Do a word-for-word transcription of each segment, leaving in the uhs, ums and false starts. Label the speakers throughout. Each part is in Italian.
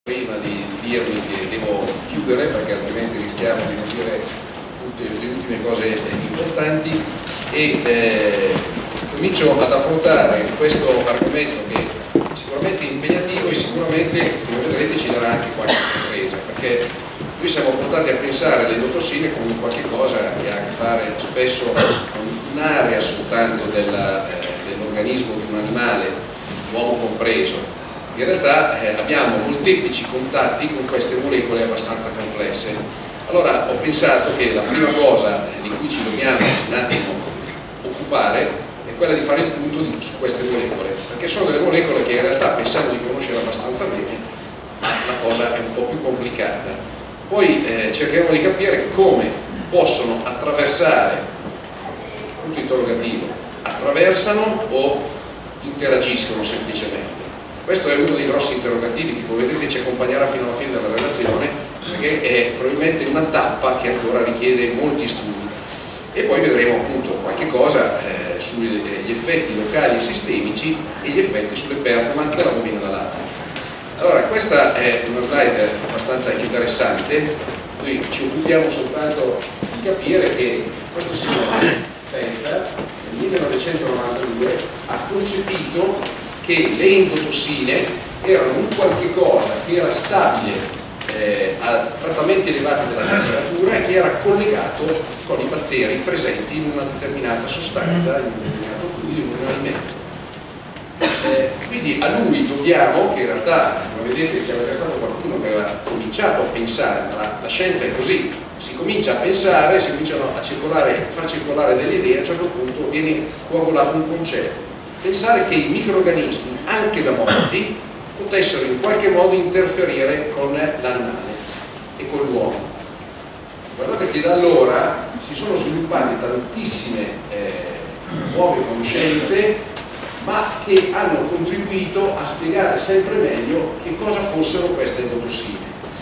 Speaker 1: Prima di dirvi che devo chiudere perché altrimenti rischiamo di non dire tutte le ultime cose importanti e eh, comincio ad affrontare questo argomento che sicuramente è impegnativo e sicuramente, come vedrete, ci darà anche qualche sorpresa, perché noi siamo portati a pensare alle endotossine come qualche cosa che ha a che fare spesso con un'area soltanto della, eh, dell'organismo di un animale, l'uomo compreso. In realtà eh, abbiamo molteplici contatti con queste molecole abbastanza complesse. Allora ho pensato che la prima cosa di cui ci dobbiamo un attimo occupare è quella di fare il punto di, su queste molecole, perché sono delle molecole che in realtà pensiamo di conoscere abbastanza bene, ma la cosa è un po' più complicata. Poi eh, cercheremo di capire come possono attraversare, punto interrogativo, attraversano o interagiscono semplicemente. Questo è uno dei grossi interrogativi che, come vedete, ci accompagnerà fino alla fine della relazione, perché è probabilmente una tappa che ancora richiede molti studi. E poi vedremo appunto qualche cosa eh, sugli effetti locali e sistemici e gli effetti sulle performance della bovina da latte. Allora, questa è una slide abbastanza interessante. Noi ci occupiamo soltanto di capire che questo signore, Penta, nel millenovecentonovantadue, ha concepito che le endotossine erano un qualche cosa che era stabile eh, a trattamenti elevati della temperatura e che era collegato con i batteri presenti in una determinata sostanza, in un determinato fluido, in un alimento. Eh, quindi a lui dobbiamo, che in realtà, come vedete, c'era già stato qualcuno che aveva cominciato a pensare, ma la scienza è così, si comincia a pensare, si cominciano a circolare, a far circolare delle idee, a un certo punto viene coagulato un concetto. Pensare che i microrganismi, anche da morti, potessero in qualche modo interferire con l'animale e con l'uomo. Guardate che da allora si sono sviluppate tantissime eh, nuove conoscenze, ma che hanno contribuito a spiegare sempre meglio che cosa fossero queste endotossine.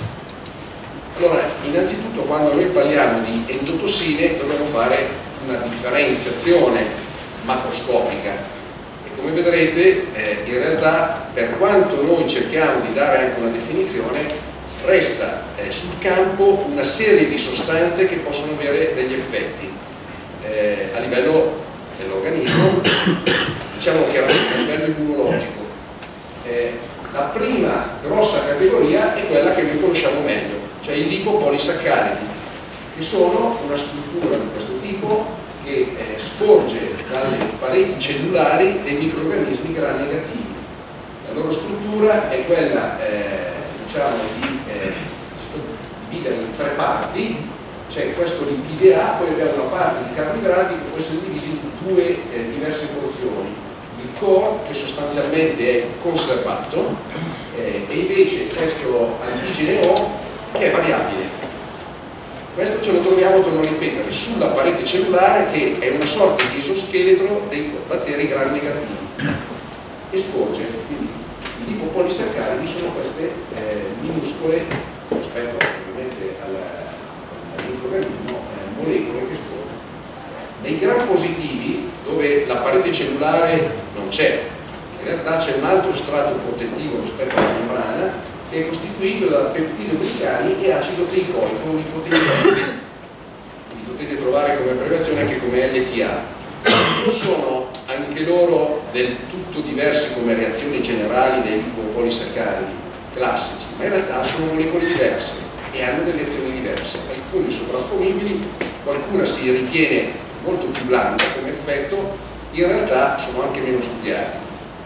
Speaker 1: Allora, innanzitutto, quando noi parliamo di endotossine dobbiamo fare una differenziazione macroscopica. Come vedrete, eh, in realtà, per quanto noi cerchiamo di dare anche una definizione, resta eh, sul campo una serie di sostanze che possono avere degli effetti eh, a livello dell'organismo, diciamo chiaramente a livello immunologico. Eh, la prima grossa categoria è quella che noi conosciamo meglio, cioè i lipopolisaccaridi, che sono una struttura di questo tipo che eh, sporge dalle pareti cellulari dei microrganismi gram negativi. La loro struttura è quella eh, diciamo, di eh, dividere in tre parti. C'è questo lipide A, poi abbiamo una parte di carboidrati che può essere divisa in due eh, diverse porzioni. Il core, che sostanzialmente è conservato, eh, e invece questo antigene O, che è variabile. Questo ce lo troviamo, torno a ripetere, sulla parete cellulare, che è una sorta di esoscheletro dei batteri gram negativi e sporge. Quindi i lipopolisaccaridi sono queste eh, minuscole, rispetto ovviamente al microrganismo, eh, molecole che sporgono. Nei gram positivi, dove la parete cellulare non c'è, in realtà c'è un altro strato protettivo rispetto alla membrana, che è costituito da peptidoglicani e acido teicoico lipoteiconico. Li potete trovare come abbreviazione anche come L T A. Non sono anche loro del tutto diversi come reazioni generali dei lipopolisaccaridi classici, ma in realtà sono molecole diverse e hanno delle azioni diverse, alcune sovrapponibili, qualcuna si ritiene molto più blanda come effetto, in realtà sono anche meno studiati.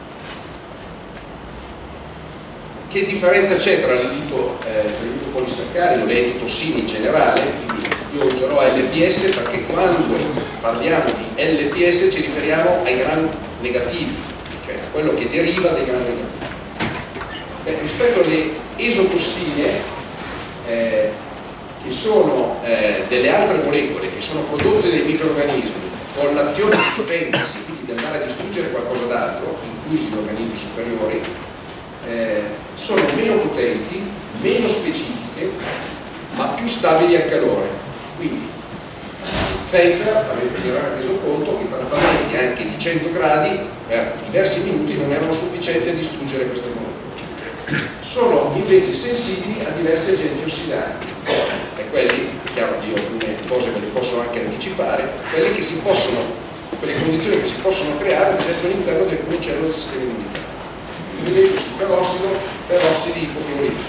Speaker 1: Che differenza c'è tra le lipopolisaccaridi o le endotossine in generale? Quindi io userò L P S perché quando parliamo di L P S ci riferiamo ai gram negativi, cioè a quello che deriva dai gram negativi. Beh, rispetto alle esotossine, eh, che sono eh, delle altre molecole che sono prodotte dai microrganismi con l'azione di difendersi, quindi di andare a distruggere qualcosa d'altro, inclusi gli organismi superiori, Eh, sono meno potenti, meno specifiche, ma più stabili al calore. Quindi Pfeiffer aveva si era reso conto che trattamenti anche di cento gradi per diversi minuti non erano sufficienti a distruggere queste molecole. sono invece sensibili a diversi agenti ossidanti, e quelli, è chiaro che io alcune cose me le posso anche anticipare, quelli che si possono, quelle condizioni che si possono creare ad esempio all'interno di alcune cellule del sistema immunitario. Quindi su perossido, perossidi ipocloriti.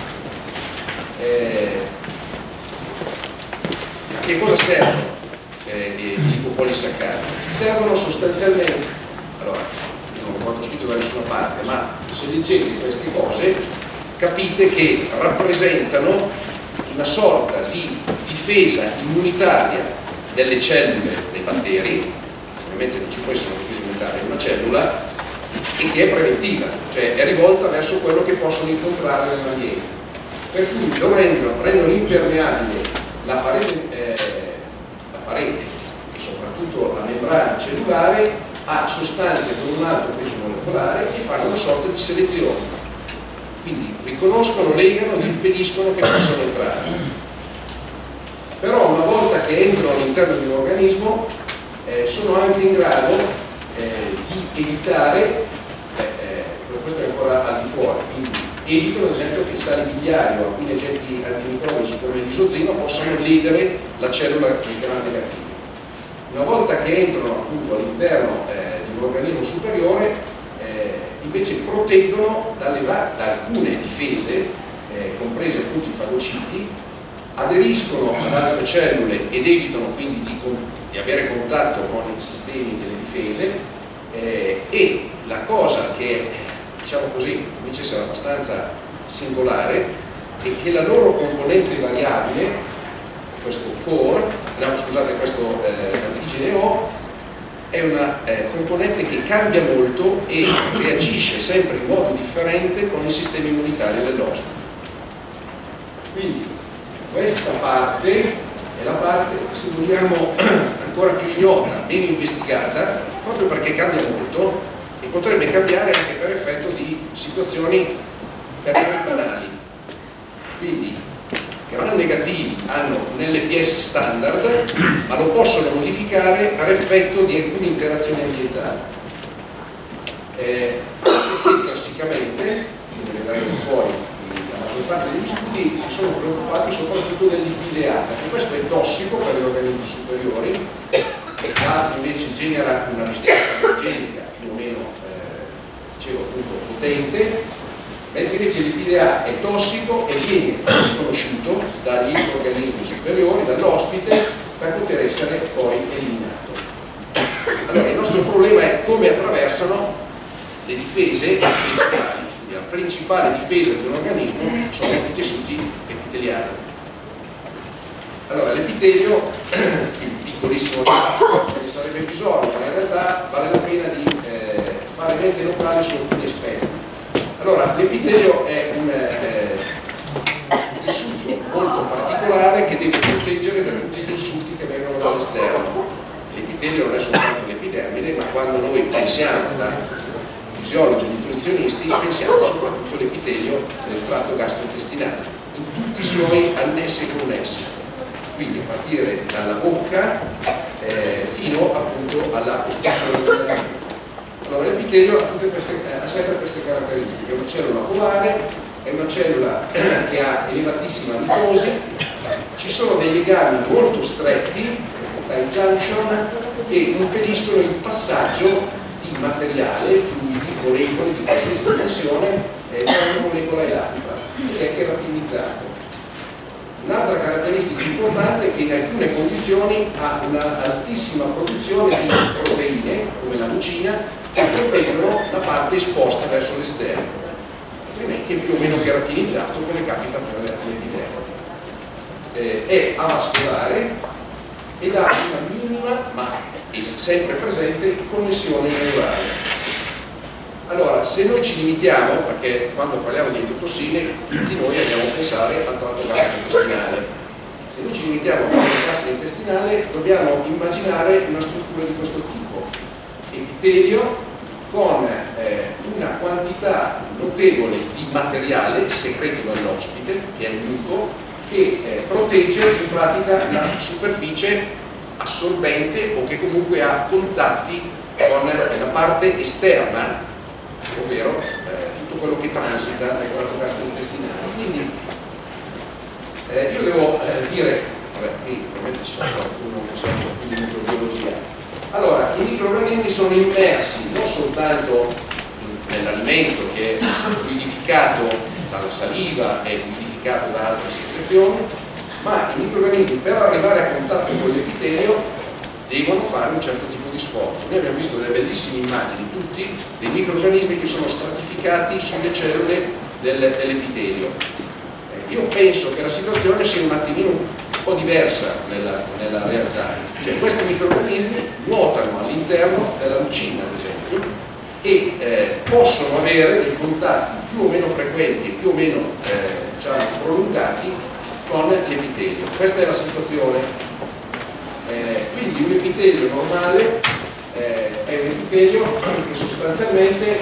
Speaker 1: Eh, a che cosa servono eh, gli lipopolisaccaridi? Servono sostanzialmente, allora, non ho fatto scritto da nessuna parte, ma se leggete queste cose capite che rappresentano una sorta di difesa immunitaria delle cellule dei batteri. Ovviamente non ci può essere una difesa immunitaria in una cellula, e che è preventiva, cioè è rivolta verso quello che possono incontrare nell'ambiente, per cui lo rendono, rendono impermeabile la parete, eh, la parete e soprattutto la membrana cellulare a sostanze con un alto peso molecolare che fanno una sorta di selezione, quindi riconoscono, legano ed impediscono che possano entrare. Però una volta che entrano all'interno di un organismo eh, sono anche in grado eh, di evitare, questo è ancora al di fuori, quindi evitano ad esempio che i sali biliari o alcuni agenti antimicrobici come l'isozino possano ledere la cellula di gram negativo. Una volta che entrano appunto all'interno eh, di un organismo superiore, eh, invece proteggono dalle, da alcune difese, eh, comprese appunto i fagociti, aderiscono ad altre cellule ed evitano quindi di, di avere contatto con i sistemi delle difese, eh, e la cosa che diciamo così, comincia a essere abbastanza singolare, è che la loro componente variabile, questo core, no, scusate, questo eh, antigene O, è una eh, componente che cambia molto e reagisce sempre in modo differente con il sistema immunitario dell'ospite. Quindi questa parte è la parte, se vogliamo, ancora più ignota, meno investigata, proprio perché cambia molto e potrebbe cambiare anche per effetto di situazioni per noi banali. Quindi gram negativi hanno un L P S standard, ma lo possono modificare per effetto di alcune interazioni ambientali. Eh, se classicamente, come vedremo poi, la maggior parte degli studi si sono preoccupati soprattutto dell'I P L A, perché questo è tossico per gli organismi superiori, l'altro invece genera una risposta allergenica più o meno eh, dicevo appunto potente, mentre invece l'I P L A è tossico e viene riconosciuto dagli organismi superiori, dall'ospite, per poter essere poi eliminato. Allora il nostro problema è come attraversano le difese principali. Quindi la principale difesa di un organismo sono i tessuti epiteliali. Allora l'epitelio, il piccolissimo ce ne sarebbe bisogno, ma in realtà vale la pena di eh, fare mente locale su alcuni aspetti. Allora l'epitelio è un eh, tessuto molto particolare che deve proteggere da tutti gli insulti che vengono dall'esterno. L'epitelio non è soltanto l'epidermide, ma quando noi pensiamo da fisiologi e nutrizionisti pensiamo soprattutto all'epitelio del tratto gastrointestinale in tutti i suoi annessi e connessi, quindi a partire dalla bocca eh, fino appunto alla costruzione. Allora l'epitelio ha, tutte queste, ha sempre queste caratteristiche: è una cellula polare, è una cellula che ha elevatissima mitosi, ci sono dei legami molto stretti, dai junction, che impediscono il passaggio di materiale, fluidi, molecole di qualsiasi dimensione eh, tra una molecola e l'altra, ed è cheratinizzato. Un'altra caratteristica importante è che in alcune condizioni ha una altissima produzione di proteine, come la mucina, che proteggono la parte esposta verso l'esterno, altrimenti è più o meno cheratinizzato, come capita per l'epidermide. Eh, è avascolare ed ha una minima, ma è sempre presente, connessione neurale. Allora, se noi ci limitiamo, perché quando parliamo di endotossine tutti noi andiamo a pensare al tratto gastrointestinale, se noi ci limitiamo al tratto gastrointestinale dobbiamo immaginare una struttura di questo tipo: epitelio con eh, una quantità notevole di materiale secreto dall'ospite, che è il muco, che eh, protegge in pratica la superficie assorbente o che comunque ha contatti con la parte esterna, ovvero eh, tutto quello che transita nel tratto gastrointestinale. Quindi eh, io devo eh, dire, vabbè, qui probabilmente ci sarà qualcuno che sa un po' più di microbiologia. Allora, i microorganismi sono immersi non soltanto nell'alimento che è fluidificato dalla saliva e fluidificato da altre secrezioni, ma i microorganismi per arrivare a contatto con l'epitelio devono fare un certo tipo di sforzo. Noi abbiamo visto delle bellissime immagini tutti dei microorganismi che sono stratificati sulle cellule del, dell'epitelio. Eh, io penso che la situazione sia un attimino un po' diversa nella, nella realtà, cioè questi microorganismi nuotano all'interno della lucina, ad esempio, e eh, possono avere dei contatti più o meno frequenti e più o meno eh, diciamo, prolungati con l'epitelio. Questa è la situazione. Eh, quindi un epitelio normale eh, è un epitelio che sostanzialmente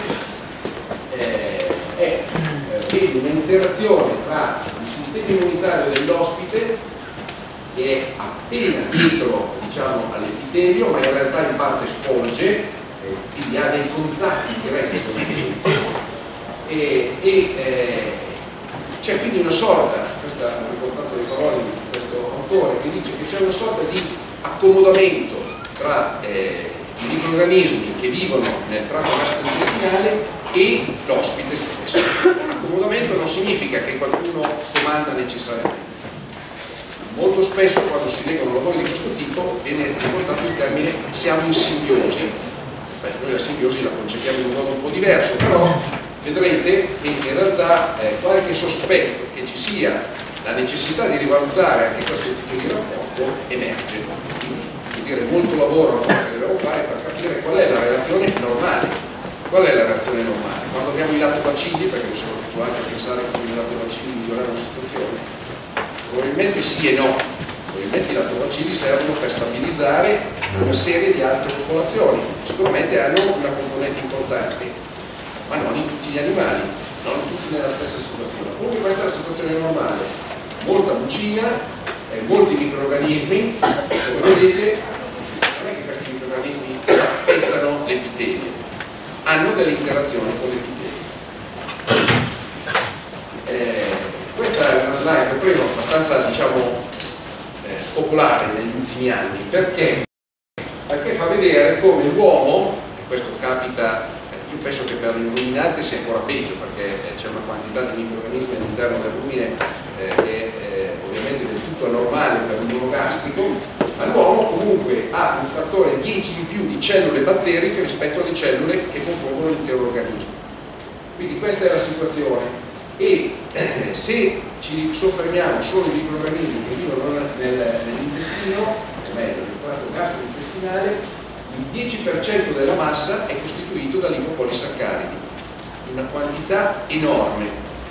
Speaker 1: eh, è eh, un'interazione tra il sistema immunitario dell'ospite, che è appena dietro, diciamo, all'epitelio, ma in realtà in parte svolge, quindi ha dei contatti diretti con l'epitelio, e, e eh, c'è quindi una sorta, questa ha riportato le parole di questo autore, che dice che c'è una sorta di accomodamento tra eh, i microorganismi che vivono nel tratto gastrointestinale e l'ospite stesso. Accomodamento non significa che qualcuno comanda necessariamente. Molto spesso quando si leggono lavori di questo tipo viene riportato il termine siamo in simbiosi. Beh, noi la simbiosi la concepiamo in un modo un po' diverso, però vedrete che in realtà eh, qualche sospetto che ci sia la necessità di rivalutare anche questo tipo di rapporto emerge. Quindi, vuol dire, molto lavoro che dobbiamo fare per capire qual è la relazione normale. Qual è la reazione normale? Quando abbiamo i latobacilli, perché mi sono abituato a pensare che con i latobacilli migliorare la situazione, probabilmente sì e no. Probabilmente i latobacilli servono per stabilizzare una serie di altre popolazioni, sicuramente hanno una componente importante, ma non in tutti gli animali, non tutti nella stessa situazione. Comunque questa è la situazione normale, molta mucina, eh, molti microorganismi, come vedete non è che questi microorganismi pezzano l'epitelio, hanno delle interazioni con l'epitelio. Eh, questa è una slide, prima abbastanza, diciamo, eh, popolare negli ultimi anni, perché? Perché fa vedere come l'uomo, e questo capita, io penso che per il ruminante sia ancora peggio, perché c'è una quantità di microorganismi all'interno del rumine eh, che è ovviamente del tutto anormale per un monogastrico, ma l'uomo comunque ha un fattore dieci di più di cellule batteriche rispetto alle cellule che compongono l'intero organismo. Quindi questa è la situazione. E eh, se ci soffermiamo solo ai microorganismi che vivono nel, nell'intestino, o meglio nel tratto gastrointestinale, il dieci per cento della massa è costituito da lipopolisaccaridi, una quantità enorme.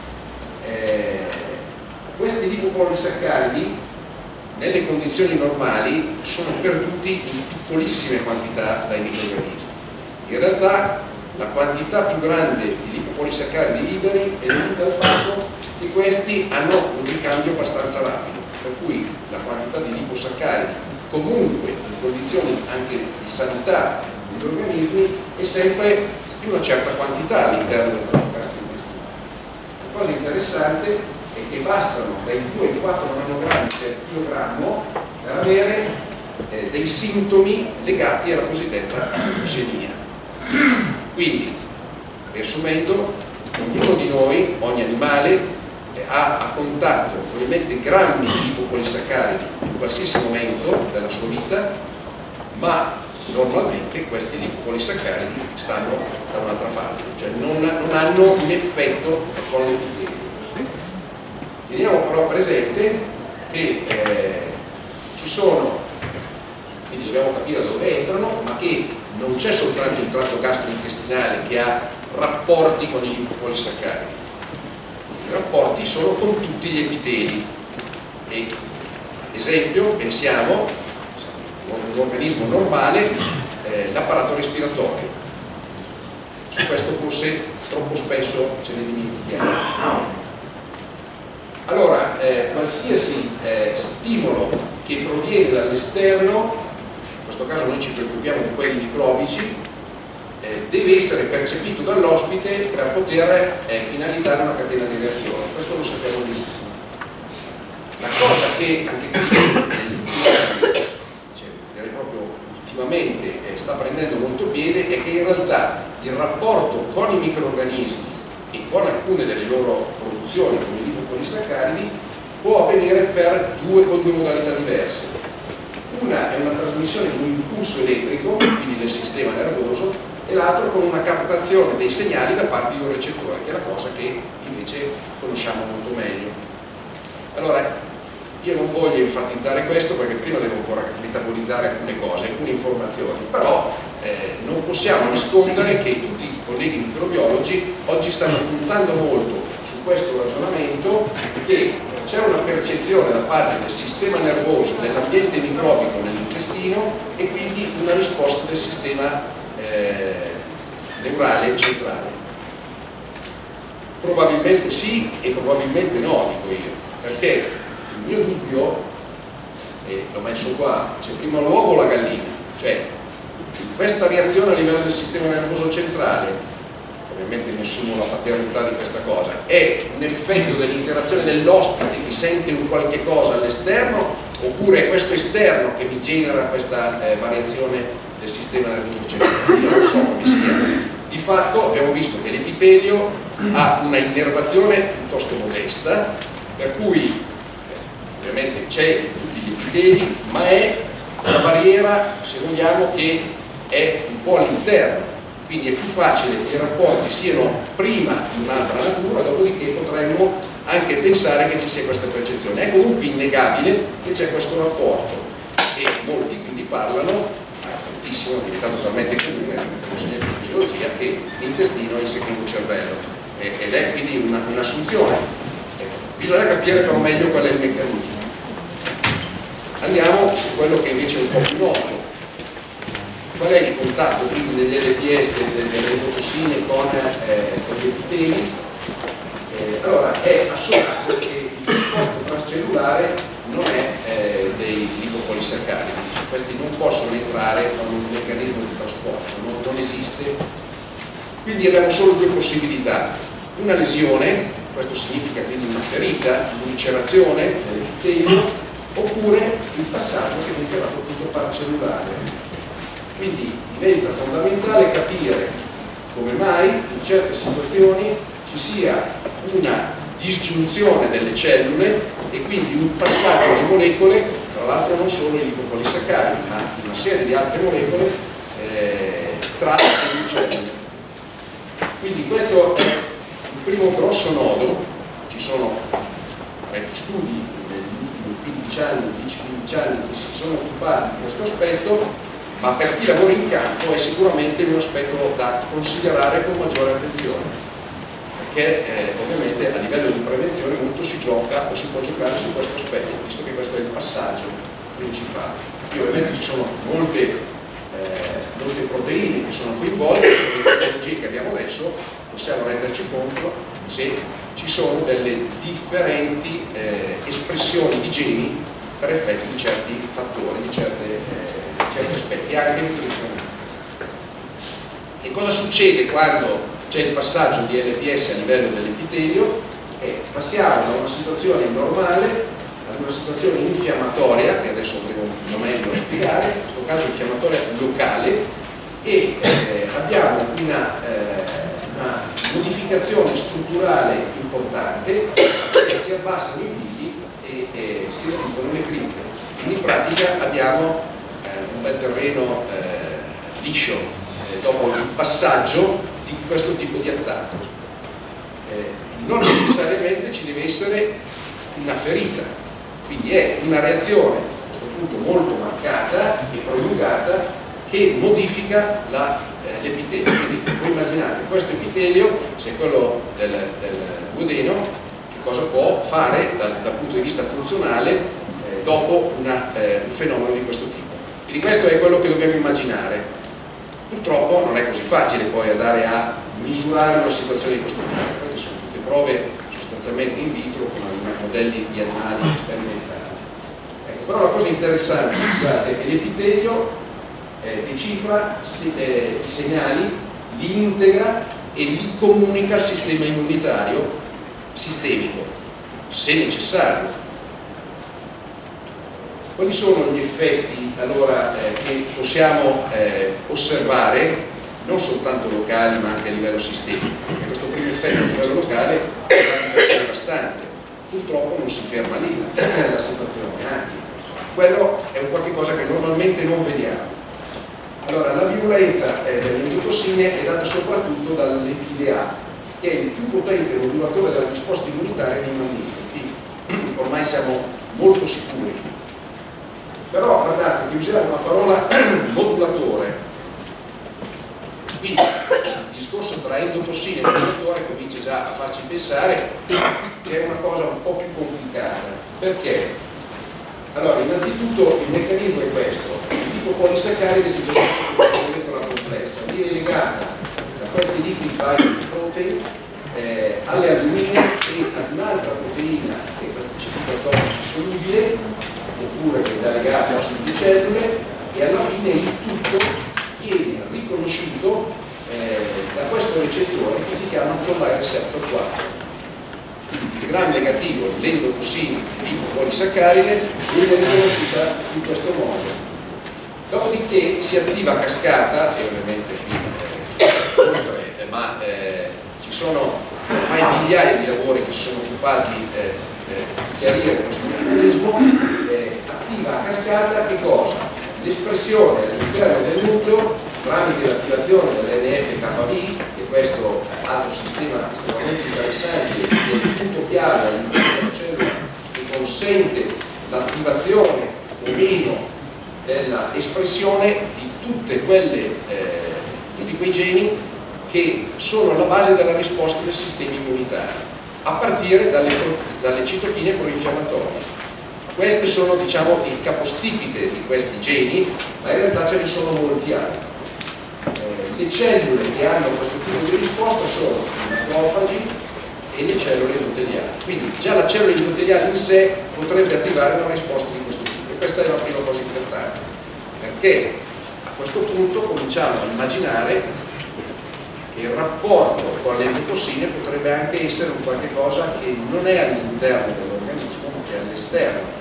Speaker 1: Eh, questi lipopolisaccaridi nelle condizioni normali sono perduti in piccolissime quantità dai microorganismi. In realtà la quantità più grande di lipopolisaccaridi liberi è dovuta al fatto che questi hanno un ricambio abbastanza rapido, per cui la quantità di liposaccaridi comunque in condizioni anche di sanità degli organismi è sempre di una certa quantità all'interno del tratto gastrointestinale. La cosa interessante è che bastano dai due ai quattro nanogrammi per chilogrammo per avere eh, dei sintomi legati alla cosiddetta iposemia. Quindi, riassumendo, ognuno di noi, ogni animale, eh, ha a contatto ovviamente grammi di lipopolisaccaridi in qualsiasi momento della sua vita, ma normalmente questi lipopolisaccaridi stanno da un'altra parte, cioè non, non hanno un effetto con l'epitelio. Teniamo però presente che eh, ci sono, quindi dobbiamo capire dove entrano, ma che non c'è soltanto il tratto gastrointestinale che ha rapporti con i lipopolisaccaridi. I rapporti sono con tutti gli epiteli e, ad esempio, pensiamo a un organismo normale, eh, l'apparato respiratorio. Su questo forse troppo spesso ce ne dimentichiamo. Allora, eh, qualsiasi eh, stimolo che proviene dall'esterno, in questo caso noi ci preoccupiamo di quelli microbici, eh, eh, deve essere percepito dall'ospite per poter eh, finalizzare una catena di reazione. Questo lo sappiamo benissimo. La cosa che anche qui negli ultimi anni, cioè, proprio ultimamente eh, sta prendendo molto piede è che in realtà il rapporto con i microrganismi e con alcune delle loro produzioni come i lipopolisaccaridi può avvenire per due, con due modalità diverse. Una è una trasmissione di un impulso elettrico, quindi del sistema nervoso, e l'altro con una captazione dei segnali da parte di un recettore, che è la cosa che invece conosciamo molto meglio. Allora, io non voglio enfatizzare questo perché prima devo ancora metabolizzare alcune cose, alcune informazioni, però eh, non possiamo nascondere che tutti i colleghi microbiologi oggi stanno puntando molto su questo ragionamento, che c'è una percezione da parte del sistema nervoso, dell'ambiente microbico nell'intestino e quindi una risposta del sistema eh, neurale centrale. Probabilmente sì e probabilmente no, dico io, perché il mio dubbio, e l'ho messo qua, c'è prima l'uovo o la gallina, cioè questa reazione a livello del sistema nervoso centrale, ovviamente mi assumo la paternità di questa cosa, è un effetto dell'interazione dell'ospite che sente un qualche cosa all'esterno, oppure è questo esterno che mi genera questa eh, variazione del sistema nervoso centrale? Io non so come sia. Di fatto abbiamo visto che l'epitelio ha una innervazione piuttosto modesta, per cui ovviamente c'è in tutti gli epiteli, ma è una barriera, se vogliamo, che è un po' all'interno, quindi è più facile che i rapporti siano prima di un'altra natura, dopodiché potremmo anche pensare che ci sia questa percezione. È comunque innegabile che c'è questo rapporto e molti quindi parlano, tantissimo, è diventato talmente comune nella fisiologia, che l'intestino è il secondo cervello ed è quindi un'assunzione. Bisogna capire però meglio qual è il meccanismo. Andiamo su quello che invece è un po' più noto. Qual è il contatto quindi degli L P S e delle leucotossine con, eh, con gli epiteli? Eh, allora, è assodato che il trasporto transcellulare non è eh, dei lipopolisaccaridi. Questi non possono entrare con un meccanismo di trasporto, non, non esiste. Quindi abbiamo solo due possibilità. Una lesione, questo significa quindi una ferita, un'ulcerazione dell'epitelio, oppure il passaggio che viene chiamato appunto paracellulare. Quindi diventa fondamentale capire come mai in certe situazioni ci sia una disgiunzione delle cellule e quindi un passaggio di molecole, tra l'altro non solo i lipopolisaccaridi, ma una serie di altre molecole eh, tra le due cellule. Quindi questo è il primo grosso nodo. Ci sono parecchi studi negli ultimi quindici anni, dieci quindici anni che si sono occupati di questo aspetto, ma per chi lavora in campo è sicuramente un aspetto da considerare con maggiore attenzione, perché eh, ovviamente a livello di prevenzione molto si gioca o si può giocare su questo aspetto, visto che questo è il passaggio principale. Qui ovviamente ci sono molte, eh, molte proteine che sono coinvolte, e con le tecnologie che abbiamo adesso possiamo renderci conto se ci sono delle differenti eh, espressioni di geni per effetto di certi fattori, di certe eh, certi aspetti anche nutrizionali. E cosa succede quando c'è il passaggio di L P S a livello dell'epitelio? Eh, passiamo da una situazione normale ad una situazione infiammatoria, che adesso devo meglio spiegare, in questo caso infiammatoria locale, e eh, abbiamo una, eh, una modificazione strutturale importante, che si abbassano i viti e, e si riducono le cripte. Quindi in pratica abbiamo un bel terreno eh, liscio eh, dopo il passaggio di questo tipo di attacco. Eh, non necessariamente ci deve essere una ferita, quindi è una reazione a questo punto molto marcata e prolungata che modifica l'epitelio. Eh, quindi voi immaginate questo epitelio, se è quello del, del duodeno, che cosa può fare dal, dal punto di vista funzionale eh, dopo una, eh, un fenomeno di questo tipo. Quindi questo è quello che dobbiamo immaginare. Purtroppo non è così facile poi andare a misurare una situazione di questo tipo. Queste sono tutte prove sostanzialmente in vitro con modelli di animali sperimentali. Ecco, però la cosa interessante, scusate, è che l'epitelio eh, decifra se, eh, i segnali li integra e li comunica al sistema immunitario sistemico, se necessario. Quali sono gli effetti allora eh, che possiamo eh, osservare, non soltanto locali ma anche a livello sistemico? Perché questo primo effetto a livello locale è devastante, purtroppo non si ferma lì la situazione, anzi quello è un qualche cosa che normalmente non vediamo. Allora, la virulenza eh, delle endotossine è data soprattutto dall'Epide A, che è il più potente modulatore della risposta immunitaria dei mammiferi. Quindi ormai siamo molto sicuri. Però guardate che usiamo una parola modulatore, quindi il discorso tra endotossine e modulatore comincia già a farci pensare che è una cosa un po' più complicata. Perché? Allora, innanzitutto il meccanismo è questo: il tipo polisaccaride si presenta come molecola complessa, viene legata da questi liquid binding protein eh, alle albumine e ad un'altra proteina che è questa citotossica solubile, oppure che è già legata a sulle cellule, e alla fine il tutto viene riconosciuto eh, da questo recettore che si chiama toll-like receptor quattro. Il gram negativo, l'endotossina tipo polisaccaride, viene riconosciuta in questo modo. Dopodiché si attiva a cascata, e ovviamente qui eh, oltre, eh, ma eh, ci sono ormai migliaia di lavori che si sono occupati eh, eh, di chiarire questo meccanismo. Eh, attiva a cascata che cosa? L'espressione all'interno del nucleo tramite l'attivazione dell'N F K B, che è questo altro sistema estremamente interessante, che è il punto chiave all'interno della cellula che consente l'attivazione o meno dell'espressione di tutte quelle, eh, tutti quei geni che sono alla base della risposta del sistema immunitario, a partire dalle, dalle citochine proinfiammatorie. Queste sono, diciamo, il capostipite di questi geni, ma in realtà ce ne sono molti altri. Eh, le cellule che hanno questo tipo di risposta sono i macrofagi e le cellule endoteliali. Quindi già la cellula endoteliale in sé potrebbe attivare una risposta di questo tipo. E questa è la prima cosa importante, perché a questo punto cominciamo a immaginare che il rapporto con le endotossine potrebbe anche essere un qualche cosa che non è all'interno dell'organismo, ma che è all'esterno.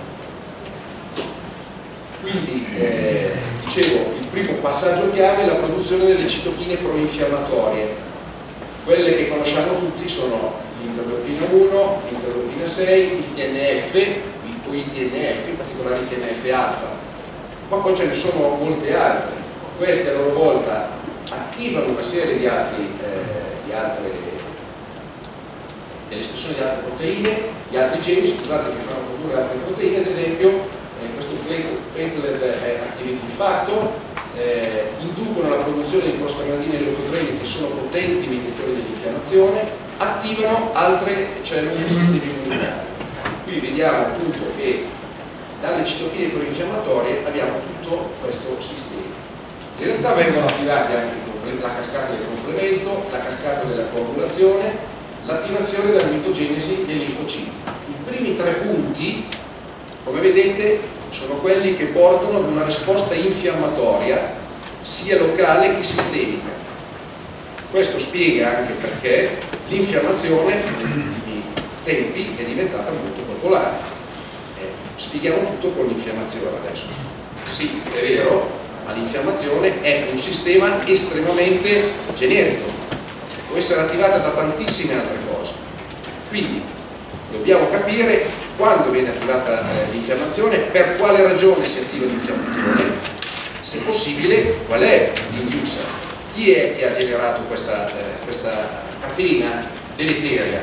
Speaker 1: Quindi, eh, dicevo, il primo passaggio chiave è la produzione delle citochine proinfiammatorie. Quelle che conosciamo tutti sono l'interleukina uno, l'interleukina sei, I T N F, o I T N F, in particolare I T N F alfa. Ma poi ce ne sono molte altre. Queste a loro volta attivano una serie di, altri, eh, di altre dell'espressione di altre proteine, di altri geni, scusate, che fanno produrre altre proteine, ad esempio. Eh, questo platelet activity factor eh, inducono la produzione di prostaglandine e leucotriene, che sono potenti mediatori dell'infiammazione, attivano altre cellule del sistema immunitario. Qui vediamo appunto che dalle citochine proinfiammatorie abbiamo tutto questo sistema. In realtà vengono attivati anche la cascata del complemento, la cascata della coagulazione, l'attivazione della mitogenesi dei linfociti. I primi tre punti, come vedete, sono quelli che portano ad una risposta infiammatoria sia locale che sistemica. Questo spiega anche perché l'infiammazione negli ultimi tempi è diventata molto popolare. Eh, spieghiamo tutto con l'infiammazione adesso. Sì, è vero, ma l'infiammazione è un sistema estremamente generico, può essere attivata da tantissime altre cose. Quindi dobbiamo capire quando viene attivata eh, l'infiammazione, per quale ragione si attiva l'infiammazione, se possibile qual è l'inducer, chi è che ha generato questa, eh, questa catena deleteria.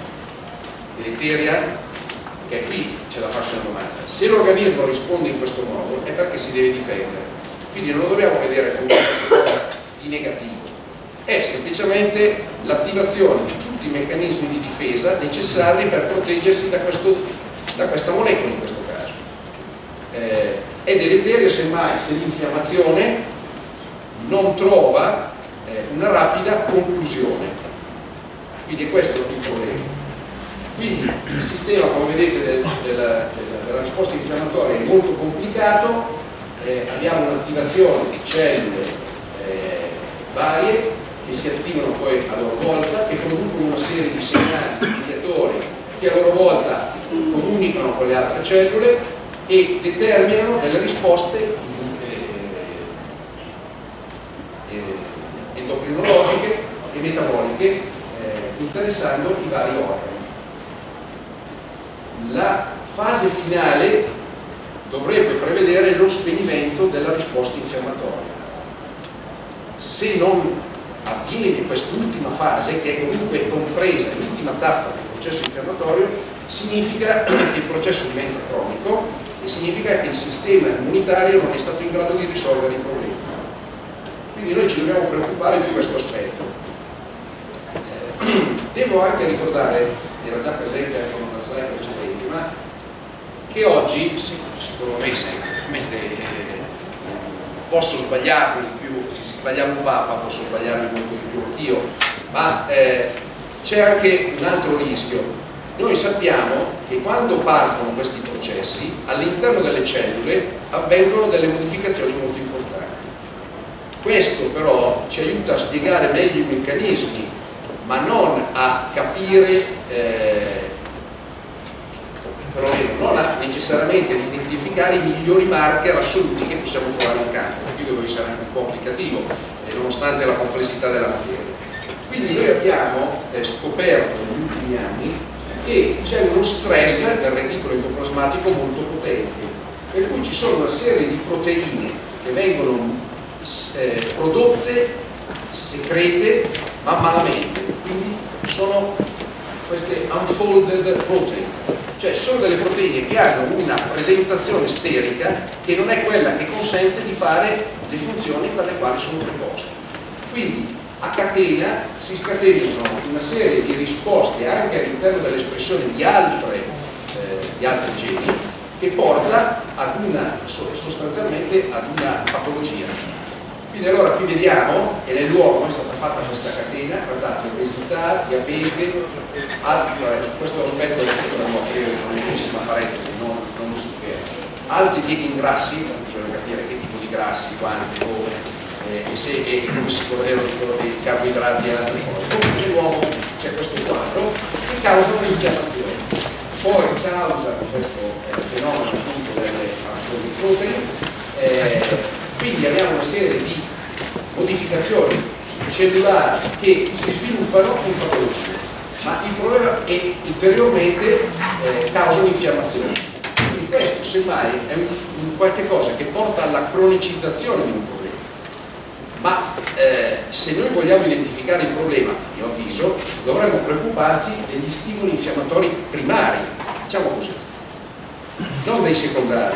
Speaker 1: Deleteria, che qui c'è da farsi una domanda. Se l'organismo risponde in questo modo è perché si deve difendere, quindi non lo dobbiamo vedere come qualcosa di negativo, è semplicemente l'attivazione di tutti i meccanismi di difesa necessari per proteggersi da, questo, da questa molecola in questo caso. Eh, è deleterio semmai se l'infiammazione non trova eh, una rapida conclusione, quindi è questo il problema. Quindi il sistema, come vedete, del, della, della, della risposta infiammatoria è molto complicato, eh, abbiamo un'attivazione di cellule eh, varie, che si attivano poi a loro volta, che producono una serie di segnali mediatori che a loro volta comunicano con le altre cellule e determinano delle risposte eh, eh, endocrinologiche e metaboliche eh, interessando i vari organi. La fase finale dovrebbe prevedere lo spegnimento della risposta infiammatoria. Se non avviene quest'ultima fase, che è comunque compresa l'ultima tappa del processo infiammatorio, significa che il processo diventa cronico e significa che il sistema immunitario non è stato in grado di risolvere il problema. Quindi noi ci dobbiamo preoccupare di questo aspetto. Eh, devo anche ricordare, era già presente anche con una slide precedente, ma che oggi, secondo me sicuramente eh, posso sbagliarmi di più, se si sbagliava un Papa posso sbagliarmi molto di più anch'io, ma eh, c'è anche un altro rischio. Noi sappiamo che quando partono questi processi, all'interno delle cellule avvengono delle modificazioni molto importanti. Questo però ci aiuta a spiegare meglio i meccanismi, ma non a capire, eh, perlomeno non a necessariamente ad identificare i migliori marker assoluti che possiamo trovare in campo, qui dove sarà anche un po' applicativo, eh, nonostante la complessità della materia. Quindi noi abbiamo eh, scoperto negli ultimi anni che c'è uno stress del reticolo endoplasmatico molto potente, per cui ci sono una serie di proteine che vengono eh, prodotte, secrete, ma malamente, quindi sono queste unfolded protein, cioè sono delle proteine che hanno una presentazione sterica che non è quella che consente di fare le funzioni per le quali sono preposte. Quindi a catena si scatenano una serie di risposte anche all'interno dell'espressione di, altre, eh, di altri geni che porta ad una, sostanzialmente ad una patologia. Quindi allora qui vediamo che nell'uomo è stata fatta questa catena, guardate, obesità, diabete, altri, su questo aspetto dobbiamo aprire una lunghissima parentesi, non, non mi soffermo. Altri tipi grassi, bisogna capire che tipo di grassi, quanti, dove, eh, e, se, e come si correlano i carboidrati e altre cose. Comunque nell'uomo c'è questo quadro che causa un'infiammazione. Poi causa questo eh, fenomeno appunto delle proteine, eh, quindi abbiamo una serie di modificazioni cellulari che si sviluppano in patologia, ma il problema è che ulteriormente eh, causano infiammazione. Quindi questo semmai è un, un qualche cosa che porta alla cronicizzazione di un problema. Ma eh, se noi vogliamo identificare il problema, a mio avviso, dovremmo preoccuparci degli stimoli infiammatori primari, diciamo così, non dei secondari,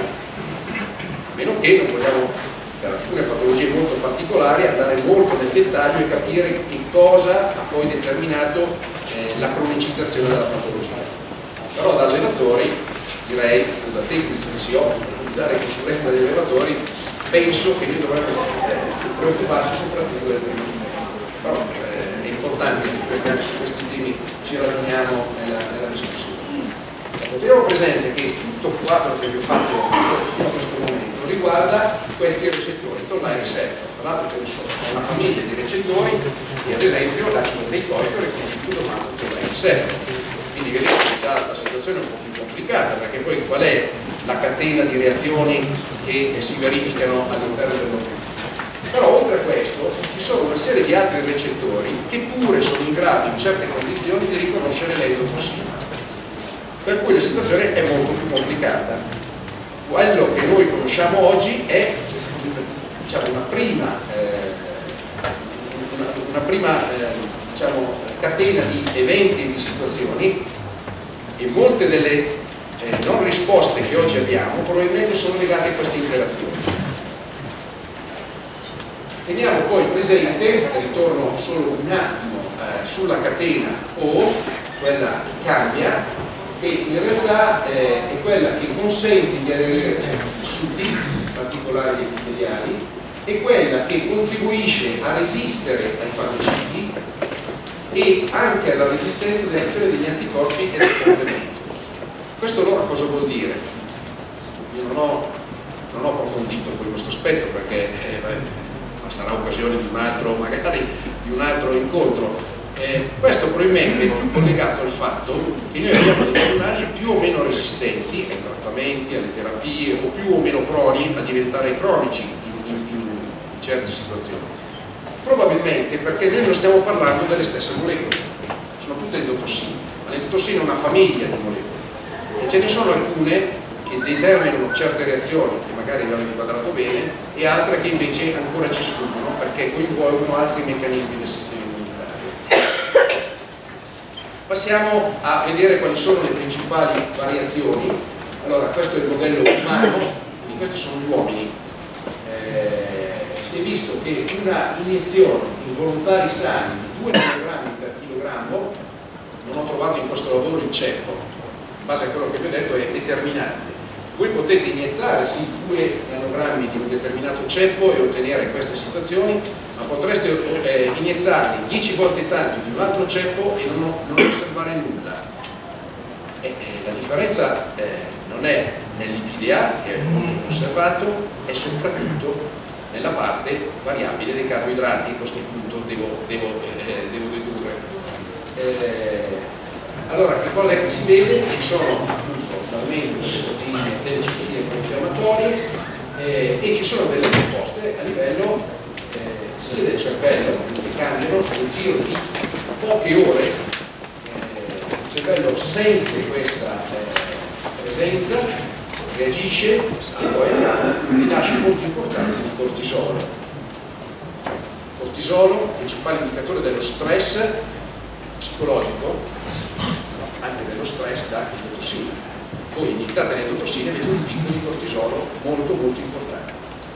Speaker 1: a meno che non vogliamo, per alcune patologie molto particolari, andare molto nel dettaglio e capire che cosa ha poi determinato eh, la cronicizzazione della patologia. Però da allenatori, direi, da tecnici che si occupano di dare consulenza agli allenatori, penso che noi dovremmo eh, preoccuparci soprattutto del primo aspetto. Però eh, è importante perché anche su questi temi ci ragioniamo nella, nella discussione. Teniamo presente che tutto il quadro che vi ho fatto fino a questo momento riguarda questi recettori, torna ai receptor. Tra l'altro ce ne sono una famiglia di recettori e ad esempio l'acido teicoico è riconosciuto da un receptor. Quindi vedete che già la situazione è un po' più complicata, perché poi qual è la catena di reazioni che si verificano all'interno dell'organismo. Però oltre a questo ci sono una serie di altri recettori che pure sono in grado in certe condizioni di riconoscere l'endotossina, per cui la situazione è molto più complicata. Quello che noi conosciamo oggi è, diciamo, una prima, eh, una, una prima eh, diciamo, catena di eventi e di situazioni, e molte delle eh, non risposte che oggi abbiamo probabilmente sono legate a queste interazioni. Teniamo poi presente, ritorno solo un attimo eh, sulla catena O, quella che cambia, che in realtà eh, è quella che consente di avere tessuti particolari epiteliali, è quella che contribuisce a resistere ai fagociti e anche alla resistenza dell'azione degli anticorpi e del complemento. Questo allora cosa vuol dire? Io non ho, non ho approfondito poi questo aspetto perché eh, ma sarà occasione di un altro magari di un altro incontro. Eh, questo probabilmente è più collegato al fatto che noi abbiamo degli animali più o meno resistenti ai trattamenti, alle terapie, o più o meno proni a diventare cronici in, in, in certe situazioni. Probabilmente perché noi non stiamo parlando delle stesse molecole, sono tutte endotossine, ma l'endotossina è una famiglia di molecole e ce ne sono alcune che determinano certe reazioni che magari abbiamo inquadrato bene e altre che invece ancora ci sfuggono perché coinvolgono altri meccanismi del sistema immunitario. Passiamo a vedere quali sono le principali variazioni. Allora, questo è il modello umano, quindi questi sono gli uomini. Eh, si è visto che una iniezione in volontari sani di due nanogrammi per chilogrammo, non ho trovato in questo lavoro il ceppo, in base a quello che vi ho detto è determinante. Voi potete iniettare sì due nanogrammi di un determinato ceppo e ottenere queste situazioni, ma potreste eh, iniettarli dieci volte tanto di un altro ceppo e non, non osservare nulla. E, e la differenza eh, non è nell'I P D A, che è molto osservato, è soprattutto nella parte variabile dei carboidrati. A questo punto devo, devo, eh, devo dedurre. Eh, allora, che cosa è che si vede? Ci sono appunto l'aumento delle proteine, delle citochine proinfiammatorie eh, e ci sono delle risposte a livello eh, sia del cervello, che cambiano nel giro di poche ore. Eh, il cervello sente questa eh, presenza, reagisce e poi rilascia molto importante il cortisolo. Il cortisolo, principale indicatore dello stress psicologico, anche dello stress da endotossina. Voi iniettate le endotossine e avete un picco di cortisolo molto molto importante.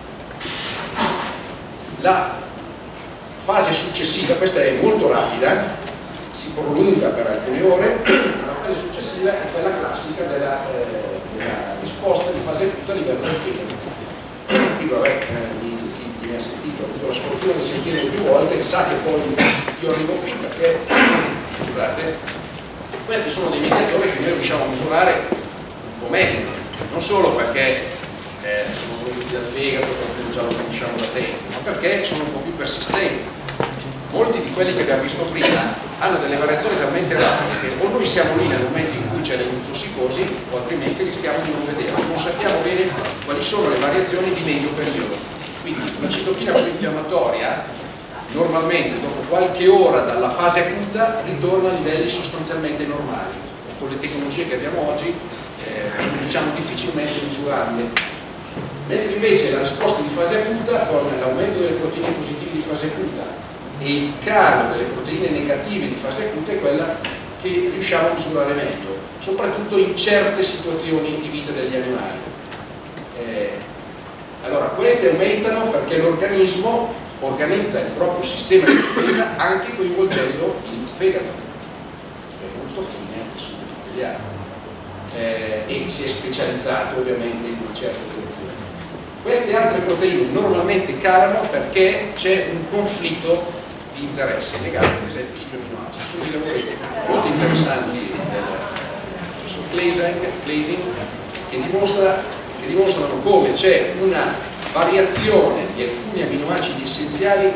Speaker 1: La fase successiva, questa è molto rapida, si prolunga per alcune ore, la fase successiva è quella classica della, eh, della risposta di fase acuta a livello del fegato. Qui vabbè, eh, chi, chi mi ha sentito, ho avuto la sfortuna di sentirlo più volte, sa che poi io arrivo qui perché, scusate, questi sono dei mediatori che noi riusciamo a misurare un po' meglio, non solo perché eh, sono venuti dal fegato, perché già lo conosciamo da tempo, ma perché sono un po' più persistenti. Molti di quelli che abbiamo visto prima hanno delle variazioni talmente rapide che o noi siamo lì nel momento in cui c'è l'endotossicosi o altrimenti rischiamo di non vederlo. Non sappiamo bene quali sono le variazioni di medio periodo. Quindi la citochina proinfiammatoria normalmente dopo qualche ora dalla fase acuta ritorna a livelli sostanzialmente normali. Con le tecnologie che abbiamo oggi eh, è diciamo, difficilmente misurabile. Mentre invece la risposta di fase acuta con l'aumento delle proteine positive di fase acuta e il calo delle proteine negative di fase acuta è quella che riusciamo a misurare meglio, soprattutto in certe situazioni di vita degli animali. Eh, allora, queste aumentano perché l'organismo organizza il proprio sistema di difesa anche coinvolgendo il fegato, che è molto fine anche su tutti gli altri, eh, e si è specializzato ovviamente in una certa direzione. Queste altre proteine normalmente calano perché c'è un conflitto di interesse legato ad esempio sugli aminoacidi. Sono dei lavori molto interessanti del, su Gleasing che, dimostra, che dimostrano come c'è una variazione di alcuni aminoacidi essenziali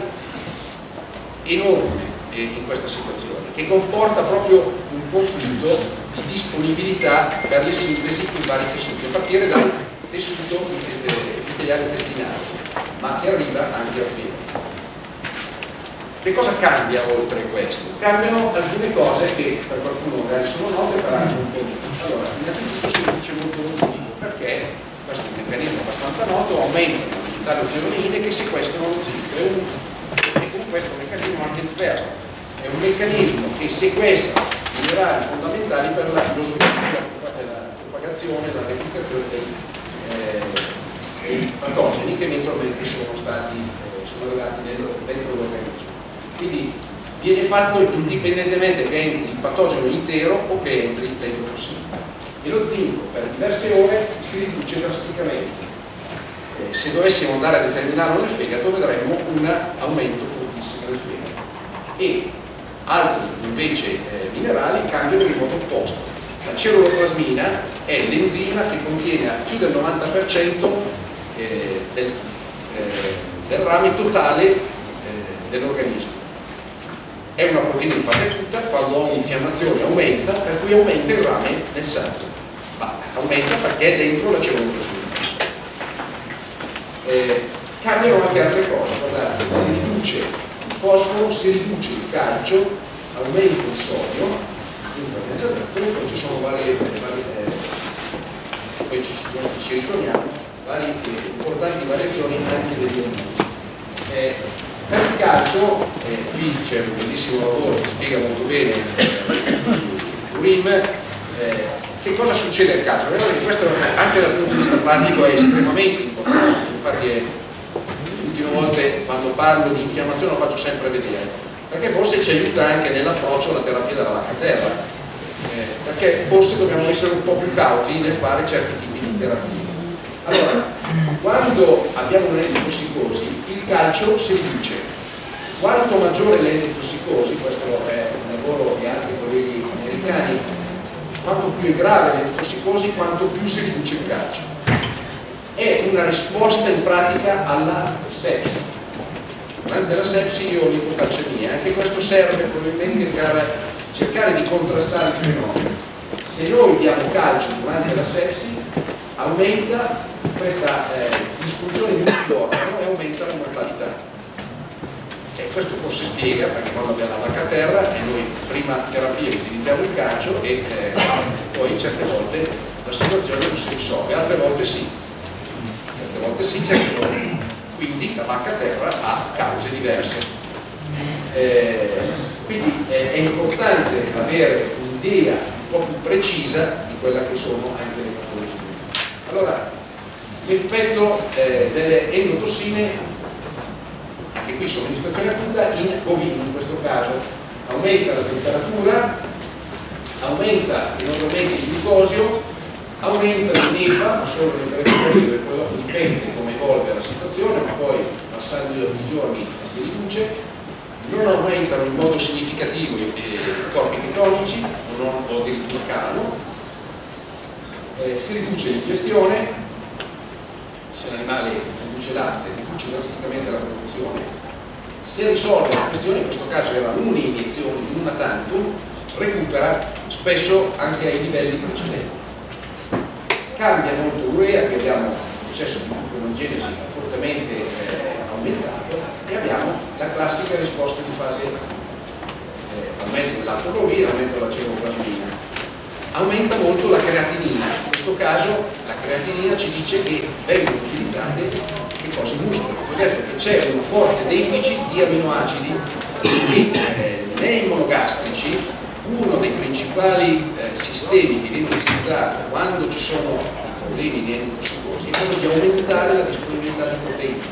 Speaker 1: enorme in questa situazione, che comporta proprio un conflitto di disponibilità per le sintesi in vari tessuti, a partire dal tessuto epiteliale intestinale, ma che arriva anche al fegato. Che cosa cambia oltre questo? Cambiano alcune cose che per qualcuno magari sono note, per altri un po' meno. Allora, innanzitutto si riduce molto l'ottimo, perché questo è un meccanismo abbastanza noto, aumentano le allogenoide che sequestrano lo zinco e con questo meccanismo anche il ferro. È un meccanismo che sequestra minerali fondamentali per la, lo sviluppo, la propagazione e la replicazione dei, eh, dei patogeni che eventualmente sono stati eh, sono legati dentro l'organismo. Quindi viene fatto indipendentemente che entri il patogeno intero o che entri l'endotossina. E lo zinco per diverse ore si riduce drasticamente. Eh, se dovessimo andare a determinarlo nel fegato vedremmo un aumento fortissimo del fegato. E altri invece eh, minerali cambiano in modo opposto. La ceruloplasmina è l'enzima che contiene più del novanta per cento eh, del, eh, del rame totale eh, dell'organismo. è una proteina in fase acuta, quando ho un'infiammazione aumenta, per cui aumenta il rame nel sangue, ma aumenta perché dentro la cellulosa. Eh, cambiano anche altre cose, guardate, si riduce il fosforo, si riduce il calcio, aumenta il sodio, poi ci sono varie, varie eh, poi ci, sono, ci ritorniamo, varie eh, importanti variazioni anche degli ormoni. Eh, per il calcio, eh, qui c'è un bellissimo lavoro che spiega molto bene il Urim, eh, che cosa succede al calcio. Vedete che questo anche dal punto di vista pratico è estremamente importante, infatti è, le ultime volte quando parlo di infiammazione lo faccio sempre vedere, perché forse ci aiuta anche nell'approccio alla terapia della vacca terra, eh, perché forse dobbiamo essere un po' più cauti nel fare certi tipi di terapie. Allora, quando abbiamo un'endotossicosi, il calcio si riduce. Quanto maggiore l'endotossicosi, questo è un lavoro di altri colleghi americani, quanto più è grave l'endotossicosi, quanto più si riduce il calcio. È una risposta in pratica alla sepsi. Durante la sepsi io ho l'ipocalcemia, anche questo serve probabilmente per cercare di contrastare il fenomeno. Se noi diamo calcio durante la sepsi, aumenta questa eh, disfunzione di un organo e aumenta la mortalità. E questo forse spiega perché quando abbiamo la vacca a terra e noi prima terapia utilizziamo il calcio e eh, poi certe volte la situazione non si risolve, altre volte sì, certe volte sì, certe volte no. Quindi la vacca a terra ha cause diverse. Eh, quindi eh, è importante avere un'idea un po' più precisa di quella che sono anche le patologie. Allora, l'effetto eh, delle endotossine, anche qui somministrazione acuta in bovini in questo caso, aumenta la temperatura, aumenta enormemente il glucosio, aumenta il nefa, ma solo nel breve periodo, e poi dopo dipende come evolve la situazione, ma poi passando i giorni si riduce. Non aumentano in modo significativo i corpi ketonici, non o addirittura calano, eh, si riduce l'ingestione, se l'animale produce latte riduce drasticamente la produzione, se risolve la questione, in questo caso era un'iniezione di una tantum, recupera spesso anche ai livelli precedenti. Cambia molto l'urea, che abbiamo un processo di gluconeogenesi fortemente eh, aumentato, e abbiamo la classica risposta di fase eh, aumento dell'alfa-globina, aumento della ceruloplasmina. Aumenta molto la creatinina, in questo caso la creatinina ci dice che vengono utilizzate che cosa? I muscoli. Ho detto che c'è un forte deficit di aminoacidi e eh, nei monogastrici uno dei principali eh, sistemi che viene utilizzato quando ci sono i problemi di endotossicosi è quello di aumentare la disponibilità di proteine.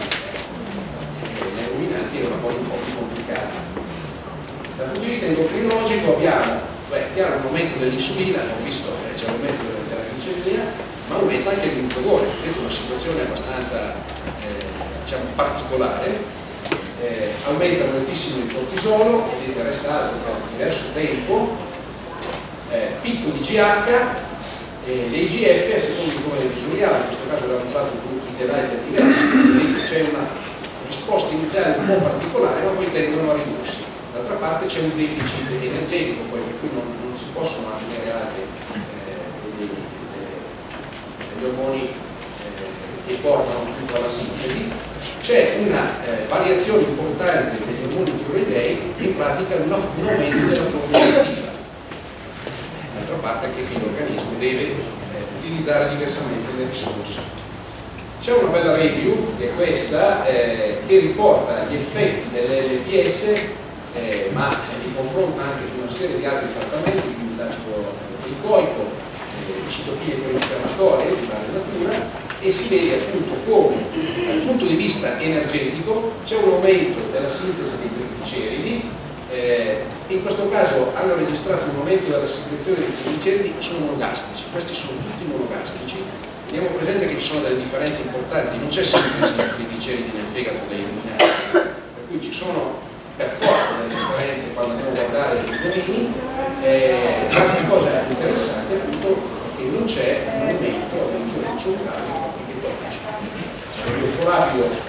Speaker 1: Nei ruminanti è una cosa un po' più complicata. Dal punto di vista endocrinologico abbiamo Beh, chiaro, un aumento dell'insulina, abbiamo visto che c'è un aumento della glicemia, ma aumenta anche il glucagone, è una situazione abbastanza eh, diciamo, particolare. Eh, aumenta moltissimo il cortisolo, vedete resta alto per diverso tempo, eh, picco di G H, e le I G F a seconda di come le misuriamo, in questo caso abbiamo usato tutti i laser diversi, c'è una risposta iniziale un po' particolare, ma poi tendono a ridursi. D'altra parte c'è un deficit energetico, poi per cui non, non si possono mantenere altri eh, degli, degli ormoni eh, che portano appunto alla sintesi. C'è una eh, variazione importante degli ormoni tiroidei, in pratica un, un aumento della formula attiva. D'altra parte anche qui l'organismo deve eh, utilizzare diversamente le risorse. C'è una bella review, che è questa, eh, che riporta gli effetti dell'L P S Eh, ma eh, li confronta anche con una serie di altri trattamenti, quindi l'acido glicoico, eh, citochine infiammatorie di varia natura, e si vede appunto come dal punto di vista energetico c'è un aumento della sintesi dei trigliceridi, eh, in questo caso hanno registrato un aumento della secrezione dei trigliceridi che sono monogastrici, questi sono tutti monogastrici. Teniamo presente che ci sono delle differenze importanti, non c'è sintesi dei trigliceridi nel fegato dei ruminanti, per cui ci sono per forza delle differenze quando andiamo a guardare i domini. Eh, l'altra cosa interessante appunto è che non c'è un aumento addirittura cellulare di tonici. Io rapido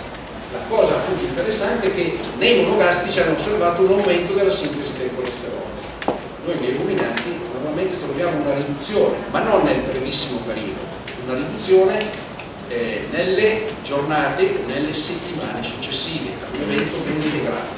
Speaker 1: la cosa appunto interessante è che nei monogastrici hanno osservato un aumento della sintesi del colesterolo. Noi nei ruminanti normalmente troviamo una riduzione, ma non nel brevissimo periodo, una riduzione eh, nelle giornate, nelle settimane successive a un evento ben integrato.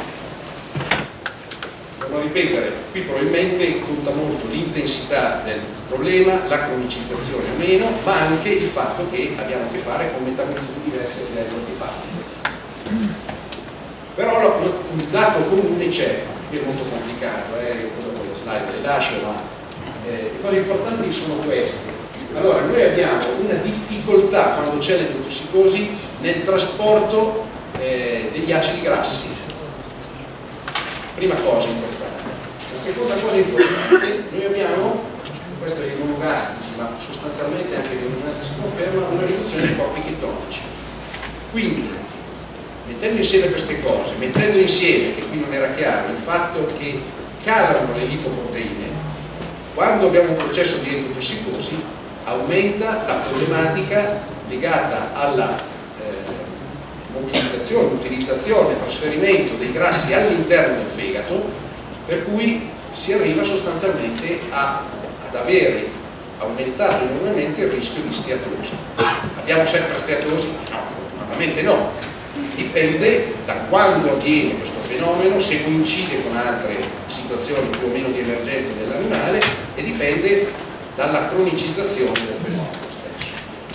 Speaker 1: Torno a ripetere, qui probabilmente conta molto l'intensità del problema, la cronicizzazione o meno, ma anche il fatto che abbiamo a che fare con metabolismi diversi a livello epatico. Però un dato comune c'è, che è molto complicato, eh, io dopo le slide le lascio, ma eh, le cose importanti sono queste. Allora, noi abbiamo una difficoltà quando c'è l'endotossicosi nel trasporto eh, degli acidi grassi. Prima cosa importante. La seconda cosa importante, noi abbiamo, questo è i monogastrici, ma sostanzialmente anche i monogastrici si conferma, una riduzione dei corpi chetonici. Quindi, mettendo insieme queste cose, mettendo insieme, che qui non era chiaro, il fatto che calano le lipoproteine, quando abbiamo un processo di endotossicosi, aumenta la problematica legata alla eh, mobilizzazione, utilizzazione, trasferimento dei grassi all'interno del fegato, per cui si arriva sostanzialmente a, ad avere aumentato enormemente il rischio di steatosi. Abbiamo sempre la steatosi? No, fortunatamente no. Dipende da quando avviene questo fenomeno, se coincide con altre situazioni più o meno di emergenza dell'animale, e dipende dalla cronicizzazione del fenomeno stesso.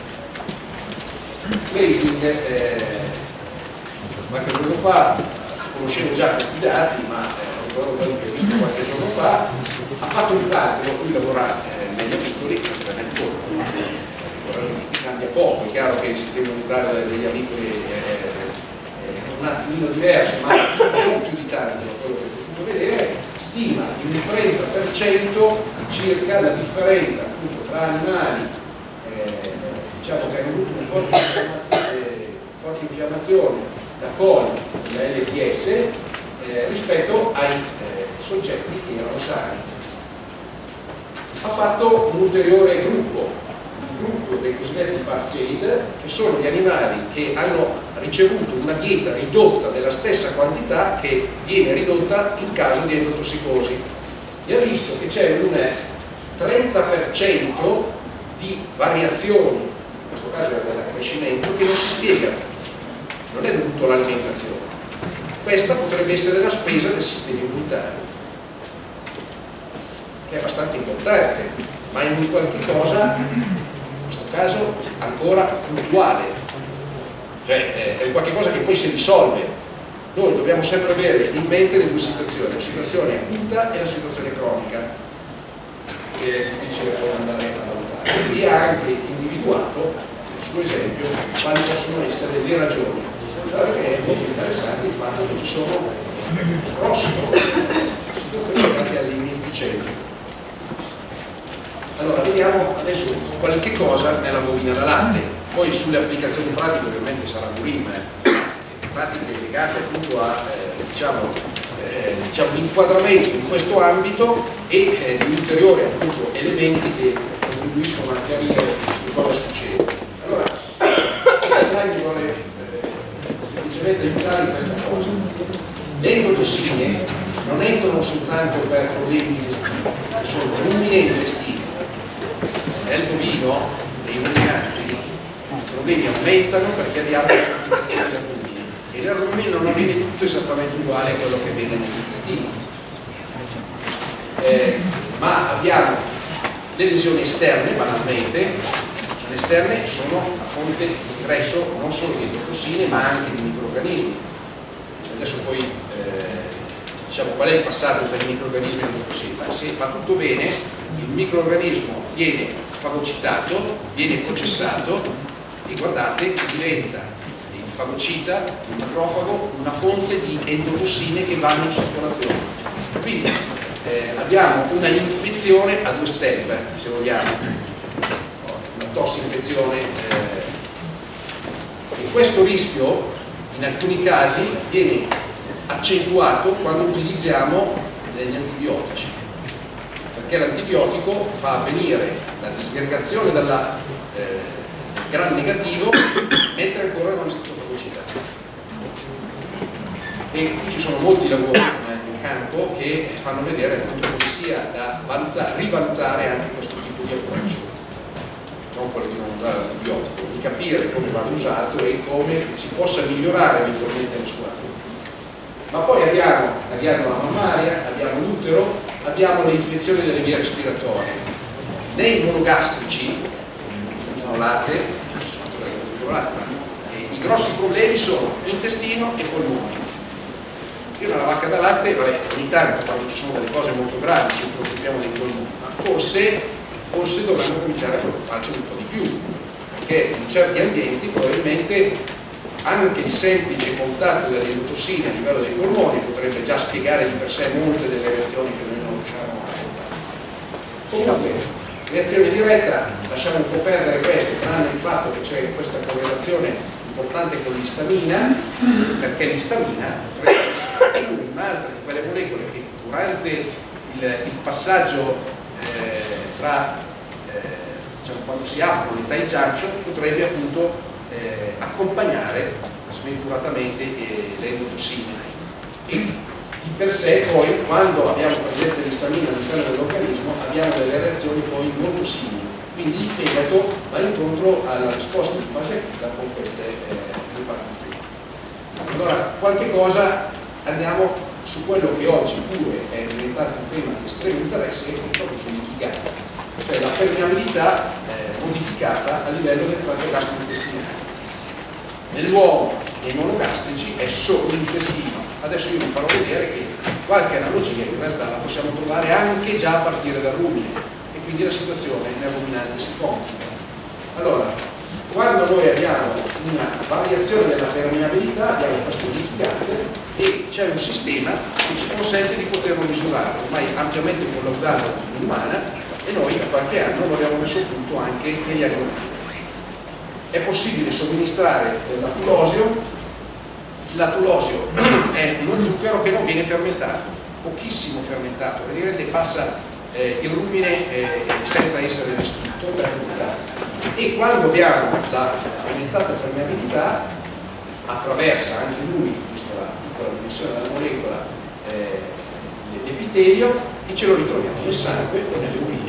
Speaker 1: Gleising, eh, qualche giorno fa, conoscevo già questi dati, ma eh, ricordo quelli che ho visto qualche giorno fa, ha fatto un calcolo, lui lavora eh, negli avicoli, praticamente cambia poco, è chiaro che il sistema unitario degli avicoli è un attimino diverso, ma non più di tanto da quello che ho potuto vedere, stima in un trenta per cento circa la differenza appunto tra animali eh, diciamo che hanno avuto una forte infiammazione, forte infiammazione da coli, da L T S, eh, rispetto ai eh, soggetti che erano sani. Ha fatto un ulteriore gruppo, il gruppo dei cosiddetti path-fail, che sono gli animali che hanno ricevuto una dieta ridotta della stessa quantità che viene ridotta in caso di endotossicosi, e ha visto che c'è un trenta per cento di variazioni, in questo caso è dell'accrescimento, che non si spiegano, non è dovuto all'alimentazione. Questa potrebbe essere la spesa del sistema immunitario, che è abbastanza importante, ma è un qualche cosa, in questo caso, ancora puntuale. Cioè è qualche cosa che poi si risolve. Noi dobbiamo sempre avere in mente le due situazioni, la situazione acuta e la situazione cronica, che è difficile poi andare a valutare. Quindi ha anche individuato, nel suo esempio, quali possono essere le ragioni. Perché è molto interessante il fatto che ci sono grosse situazioni legate all'inefficienza. Allora vediamo adesso qualche cosa nella bovina da latte. Poi sulle applicazioni pratiche ovviamente sarà Burim, eh, pratiche legate appunto a eh, diciamo, eh, diciamo, l'inquadramento in questo ambito e eh, di ulteriori appunto elementi che contribuiscono a chiarire che cosa succede. Allora, mi vuole eh, semplicemente aiutare in questa cosa. Le endotossine non entrano soltanto per problemi digestivi, sono rumine intestino. Nel bovino, nei ruminanti, i problemi aumentano perché abbiamo le complicazioni del rumine, e nel rumino non avviene tutto esattamente uguale a quello che avviene negli intestini, eh, ma abbiamo le lesioni esterne, banalmente. Le lesioni esterne sono la fonte di ingresso non solo di endotossine ma anche di microrganismi. Adesso poi eh, diciamo qual è il passaggio per i microrganismi e endotossine. Ma se va tutto bene, il microrganismo viene fagocitato, viene processato, e guardate che diventa il fagocita, il macrofago, una fonte di endotossine che vanno in circolazione. Quindi eh, abbiamo una infezione a due step, se vogliamo, una tossinfezione. Eh. E questo rischio in alcuni casi viene accentuato quando utilizziamo degli antibiotici, perché l'antibiotico fa avvenire la disgregazione dalla eh, gram negativo mentre ancora non è stato fagocitato. E qui ci sono molti lavori in campo che fanno vedere appunto come sia da valutare, rivalutare anche questo tipo di approccio, non quello di non usare l'antibiotico, di capire come va usato e come si possa migliorare eventualmente la sua azione. Ma poi abbiamo la ghiandola mammaria, abbiamo l'utero, abbiamo le infezioni delle vie respiratorie. Nei monogastrici, latte, ma i grossi problemi sono intestino e polmoni. Io nella vacca da latte, vabbè, ogni tanto quando ci sono delle cose molto gravi ci preoccupiamo dei polmoni, ma forse, forse dovremmo cominciare a preoccuparci un po' di più, perché in certi ambienti probabilmente anche il semplice contatto delle endotossine a livello dei polmoni potrebbe già spiegare di per sé molte delle reazioni che noi non riusciamo a affrontare. Comunque, reazione diretta, lasciamo un po' perdere questo, tranne il fatto che c'è questa correlazione importante con l'istamina, perché l'istamina potrebbe essere un'altra di quelle molecole che durante il, il passaggio eh, tra eh, diciamo, quando si aprono i tight junction potrebbe appunto eh, accompagnare sventuratamente eh, le endotossine. E di per sé poi quando abbiamo presente l'istamina all'interno dell'organismo abbiamo delle reazioni poi molto simili. Quindi il fegato va incontro alla risposta di fase acuta con queste eh, preparazioni. Allora, qualche cosa andiamo su quello che oggi pure è diventato un tema di estremo interesse, che è proprio sull'ikigai, cioè la permeabilità eh, modificata a livello del tratto gastrointestinale. Nell'uomo, nei monogastrici, è solo l'intestino. Adesso io vi farò vedere che qualche analogia in realtà la possiamo trovare anche già a partire dal rumine. Quindi la situazione nel ruminante si complica. Allora, quando noi abbiamo una variazione della permeabilità, abbiamo questo litigante e c'è un sistema che ci consente di poterlo misurare, ormai ampiamente collaudato in umana, e noi da qualche anno lo abbiamo messo a punto anche negli animali. È possibile somministrare l'atulosio. Il latulosio è uno zucchero che non viene fermentato, pochissimo fermentato, praticamente passa Eh, il rumine eh, senza essere distrutto per nulla, e quando abbiamo la aumentata permeabilità attraversa anche lui, vista la piccola dimensione della molecola, eh, l'epitelio, e ce lo ritroviamo nel sangue o nelle urine.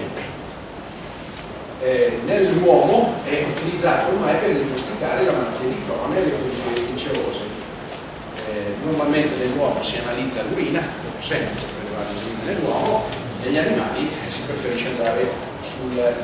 Speaker 1: Eh, nell'uomo è utilizzato ormai per diagnosticare la malattia di Crohn e le patologie cancerose. Eh, normalmente nell'uomo si analizza l'urina, è semplice prelevare l'urina nell'uomo. Negli animali si preferisce andare sul, eh,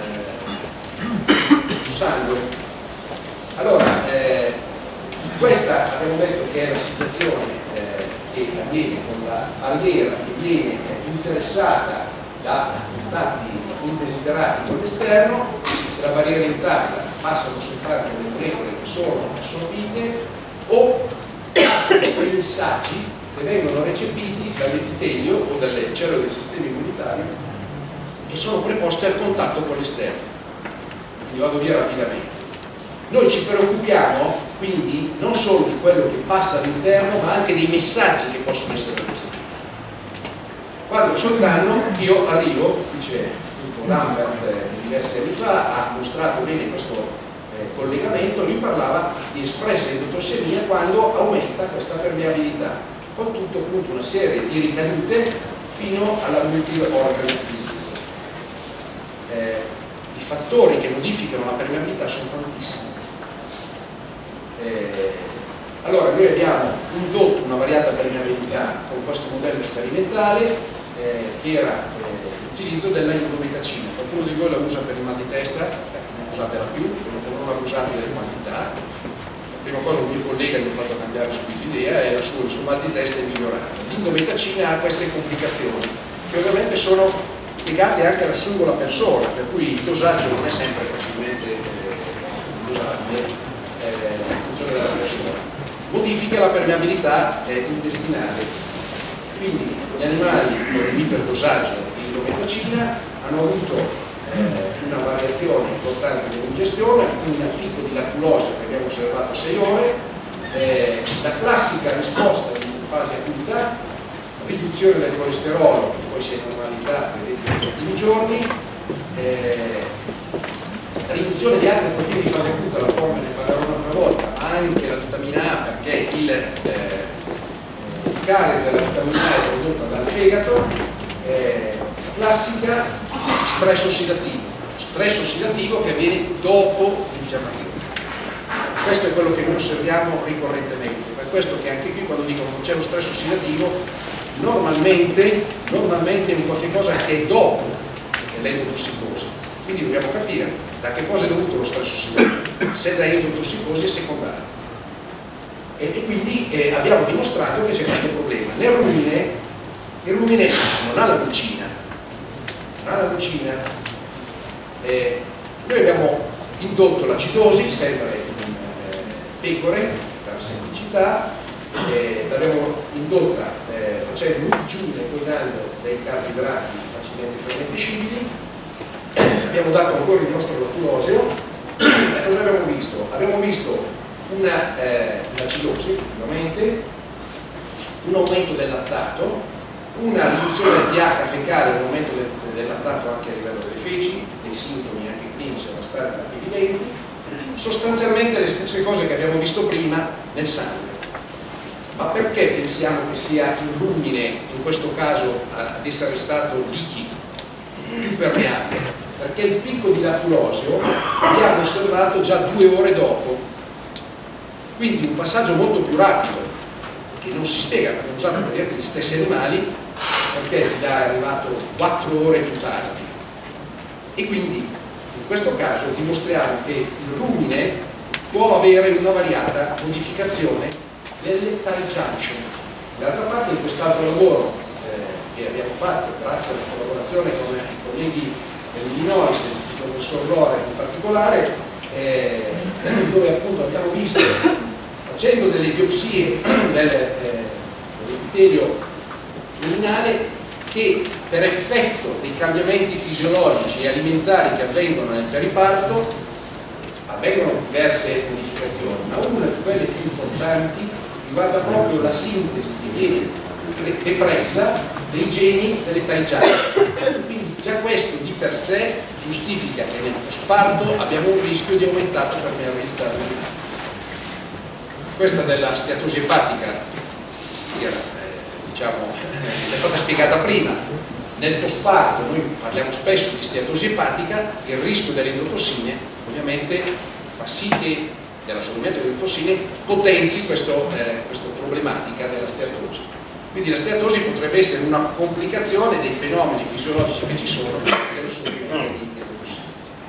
Speaker 1: sul sangue. Allora, eh, questa abbiamo detto che è la situazione eh, che avviene con la barriera che viene eh, interessata da contatti indesiderati con l'esterno. Se la barriera è intatta passano soltanto le molecole che sono assorbite o passano quei messaggi che vengono recepiti dall'epitelio o dalle cellule del sistema immunitario e sono preposte al contatto con l'esterno. Quindi vado via rapidamente. Noi ci preoccupiamo quindi non solo di quello che passa all'interno, ma anche dei messaggi che possono essere recepiti. Quando c'è un danno, io arrivo, dice Lambert eh, diversi anni fa, ha mostrato bene questo eh, collegamento, lui parlava di espressa endotossemia quando aumenta questa permeabilità, con tutto appunto una serie di ricadute fino alla multi-organ disease. Eh, I fattori che modificano la permeabilità sono tantissimi. Eh, allora noi abbiamo indotto una variata permeabilità con questo modello sperimentale eh, che era eh, l'utilizzo della indometacina. Qualcuno di voi la usa per il mal di testa? Eh, non usatela più, non abusate delle quantità. La prima cosa, un mio collega mi ha fatto cambiare subito idea e la sua, il suo mal di testa è migliorato. L'indometacina ha queste complicazioni che ovviamente sono legate anche alla singola persona, per cui il dosaggio non è sempre facilmente eh, dosabile eh, in funzione della persona. Modifica la permeabilità eh, intestinale. Quindi gli animali con iperdosaggio di indometacina hanno avuto Eh, una variazione importante dell'ingestione, un picco di laculosi che abbiamo osservato sei ore, eh, la classica risposta di fase acuta, riduzione del colesterolo che poi si è normalizzato negli ultimi giorni, eh, riduzione di altre proteine di fase acuta, la forma ne parlerò un'altra volta, ma anche la vitamina A, perché il, eh, il carico della vitamina A è prodotto dal fegato, eh, classica stress ossidativo, stress ossidativo che avviene dopo l'infiammazione. Questo è quello che noi osserviamo ricorrentemente, per questo che anche qui quando dicono che c'è lo stress ossidativo, normalmente, normalmente è un qualche cosa che è dopo l'endotossicosi. Quindi dobbiamo capire da che cosa è dovuto lo stress ossidativo, se da endotossicosi è secondario. E, e quindi eh, abbiamo dimostrato che c'è questo problema. Nel rumine, il rumine non ha la mucina, non ha la mucina. Eh, noi abbiamo indotto l'acidosi, sempre in eh, pecore, per semplicità, eh, l'abbiamo indotta eh, facendo un'ingiunta e poi dando dei carboidrati facilmente fermentescibili. Abbiamo dato ancora il nostro latturosio e cosa abbiamo visto? Abbiamo visto una, eh, un'acidosi, effettivamente, un aumento del lattato, una riduzione del pH fecale, un aumento del, del lattato anche a livello delle feci, dei sintomi anche clinici abbastanza evidenti, sostanzialmente le stesse cose che abbiamo visto prima nel sangue. Ma perché pensiamo che sia il rumine, in questo caso, ad essere stato liquido, più permeabile? Perché il picco di latturosio l'abbiamo osservato già due ore dopo, quindi un passaggio molto più rapido, che non si spiega, abbiamo usato praticamente gli stessi animali, perché è arrivato quattro ore più tardi. E quindi in questo caso dimostriamo che il rumine può avere una variata modificazione delle tight junction. D'altra parte, in quest'altro lavoro eh, che abbiamo fatto grazie alla collaborazione con i colleghi dell'Illinois, il professor Lore in particolare, eh, dove appunto abbiamo visto, facendo delle biopsie del, eh, dell'epitelio luminale, che per effetto dei cambiamenti fisiologici e alimentari che avvengono nel periparto avvengono diverse modificazioni, ma una di quelle più importanti riguarda proprio la sintesi che viene depressa dei geni delle tight junction. Quindi già questo di per sé giustifica che nel postparto abbiamo un rischio di aumentata permeabilità luminale. Questa della steatosi epatica era, eh, diciamo, è stata spiegata prima. Nel postparto noi parliamo spesso di steatosi epatica, il rischio delle endotossine ovviamente fa sì che dell'assorbimento delle endotossine potenzi questo, eh, questa problematica della steatosi. Quindi la steatosi potrebbe essere una complicazione dei fenomeni fisiologici che ci sono dell'assorbimento di endotossine.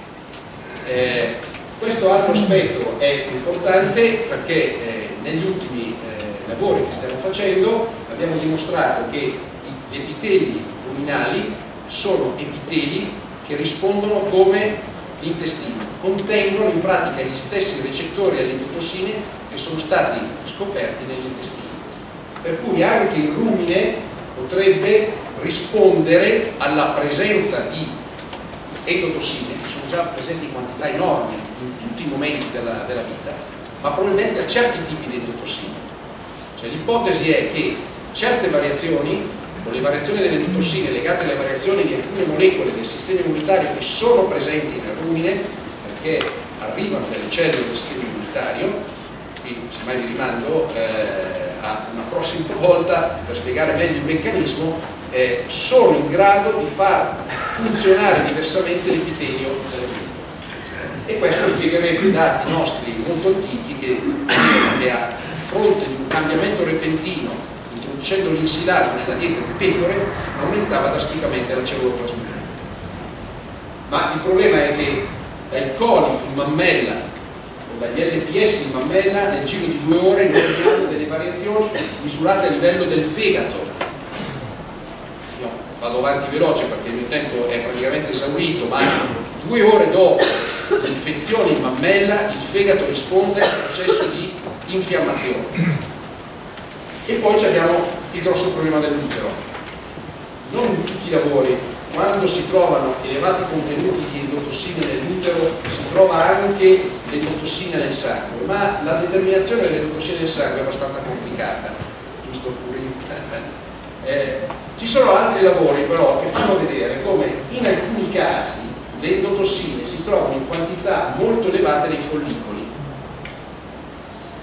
Speaker 1: Eh, questo altro aspetto è importante perché eh, negli ultimi eh, lavori che stiamo facendo abbiamo dimostrato che gli epiteli luminali sono epiteli che rispondono come l'intestino, contengono in pratica gli stessi recettori alle endotossine che sono stati scoperti negli intestini. Per cui anche il rumine potrebbe rispondere alla presenza di endotossine che sono già presenti in quantità enormi in tutti i momenti della, della vita, ma probabilmente a certi tipi di endotossine. Cioè l'ipotesi è che certe variazioni, o le variazioni delle endotossine legate alle variazioni di alcune molecole del sistema immunitario che sono presenti nel rumine, perché arrivano dalle cellule del sistema immunitario, qui semmai vi rimando eh, a una prossima volta per spiegare meglio il meccanismo, eh, sono in grado di far funzionare diversamente l'epitelio delle vite. E questo spiegherebbe i dati nostri molto antichi che, che a fronte di un cambiamento repentino, introducendo l'insilato nella dieta di pecore, aumentava drasticamente la celluloplasmina. Ma il problema è che dai coli in mammella dagli L P S in mammella nel giro di due ore noi abbiamo delle variazioni misurate a livello del fegato. Io vado avanti veloce perché il mio tempo è praticamente esaurito, ma due ore dopo l'infezione in mammella il fegato risponde al processo di infiammazione. E poi abbiamo il grosso problema dell'utero. Non in tutti i lavori, quando si trovano elevati contenuti di endotossine nell'utero, si trova anche l'endotossina nel sangue, ma la determinazione dell'endotossina nel sangue è abbastanza complicata, giusto pure. Eh, ci sono altri lavori però che fanno vedere come in alcuni casi le endotossine si trovano in quantità molto elevate nei follicoli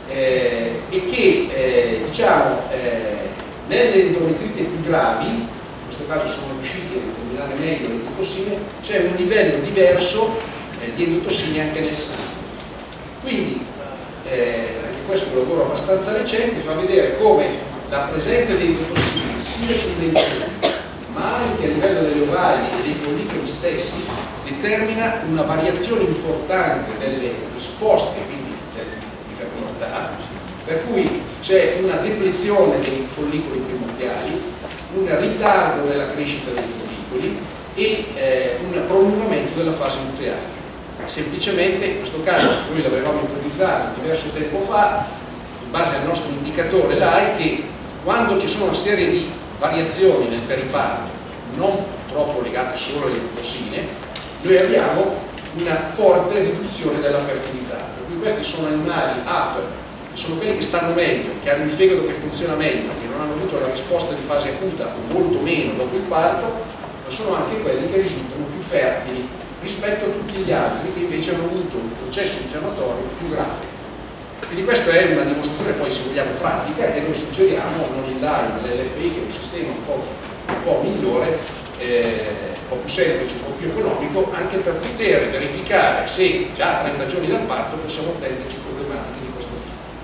Speaker 2: eh, e che eh, diciamo, eh, nelle endometrite più gravi, in questo caso sono riusciti a determinare meglio le endotossine, c'è un livello diverso eh, di endotossine anche nel sangue. Quindi eh, anche questo è un lavoro abbastanza recente, fa vedere come la presenza di endotossine sia sulle endometrite ma anche a livello delle ovarie e dei follicoli stessi determina una variazione importante delle risposte, quindi di fertilità, per cui c'è una deplezione dei follicoli primordiali, un ritardo nella crescita dei follicoli e eh, un prolungamento della fase luteale. Semplicemente in questo caso noi l'avevamo ipotizzato diverso tempo fa, in base al nostro indicatore là, è che quando ci sono una serie di variazioni nel periparto non troppo legate solo alle tossine, noi abbiamo una forte riduzione della fertilità. Per cui questi sono animali upper, sono quelli che stanno meglio, che hanno il fegato che funziona meglio, che non hanno avuto la risposta di fase acuta o molto meno dopo il parto, ma sono anche quelli che risultano più fertili rispetto a tutti gli altri che invece hanno avuto un processo infiammatorio più grave. Quindi questa è una dimostrazione poi, se vogliamo, pratica, che noi suggeriamo non in line l'L F I, che è un sistema un po', un po' migliore, eh, un po' più semplice, un po' più economico, anche per poter verificare se già a trenta giorni dal parto possiamo attenderci problematiche di questo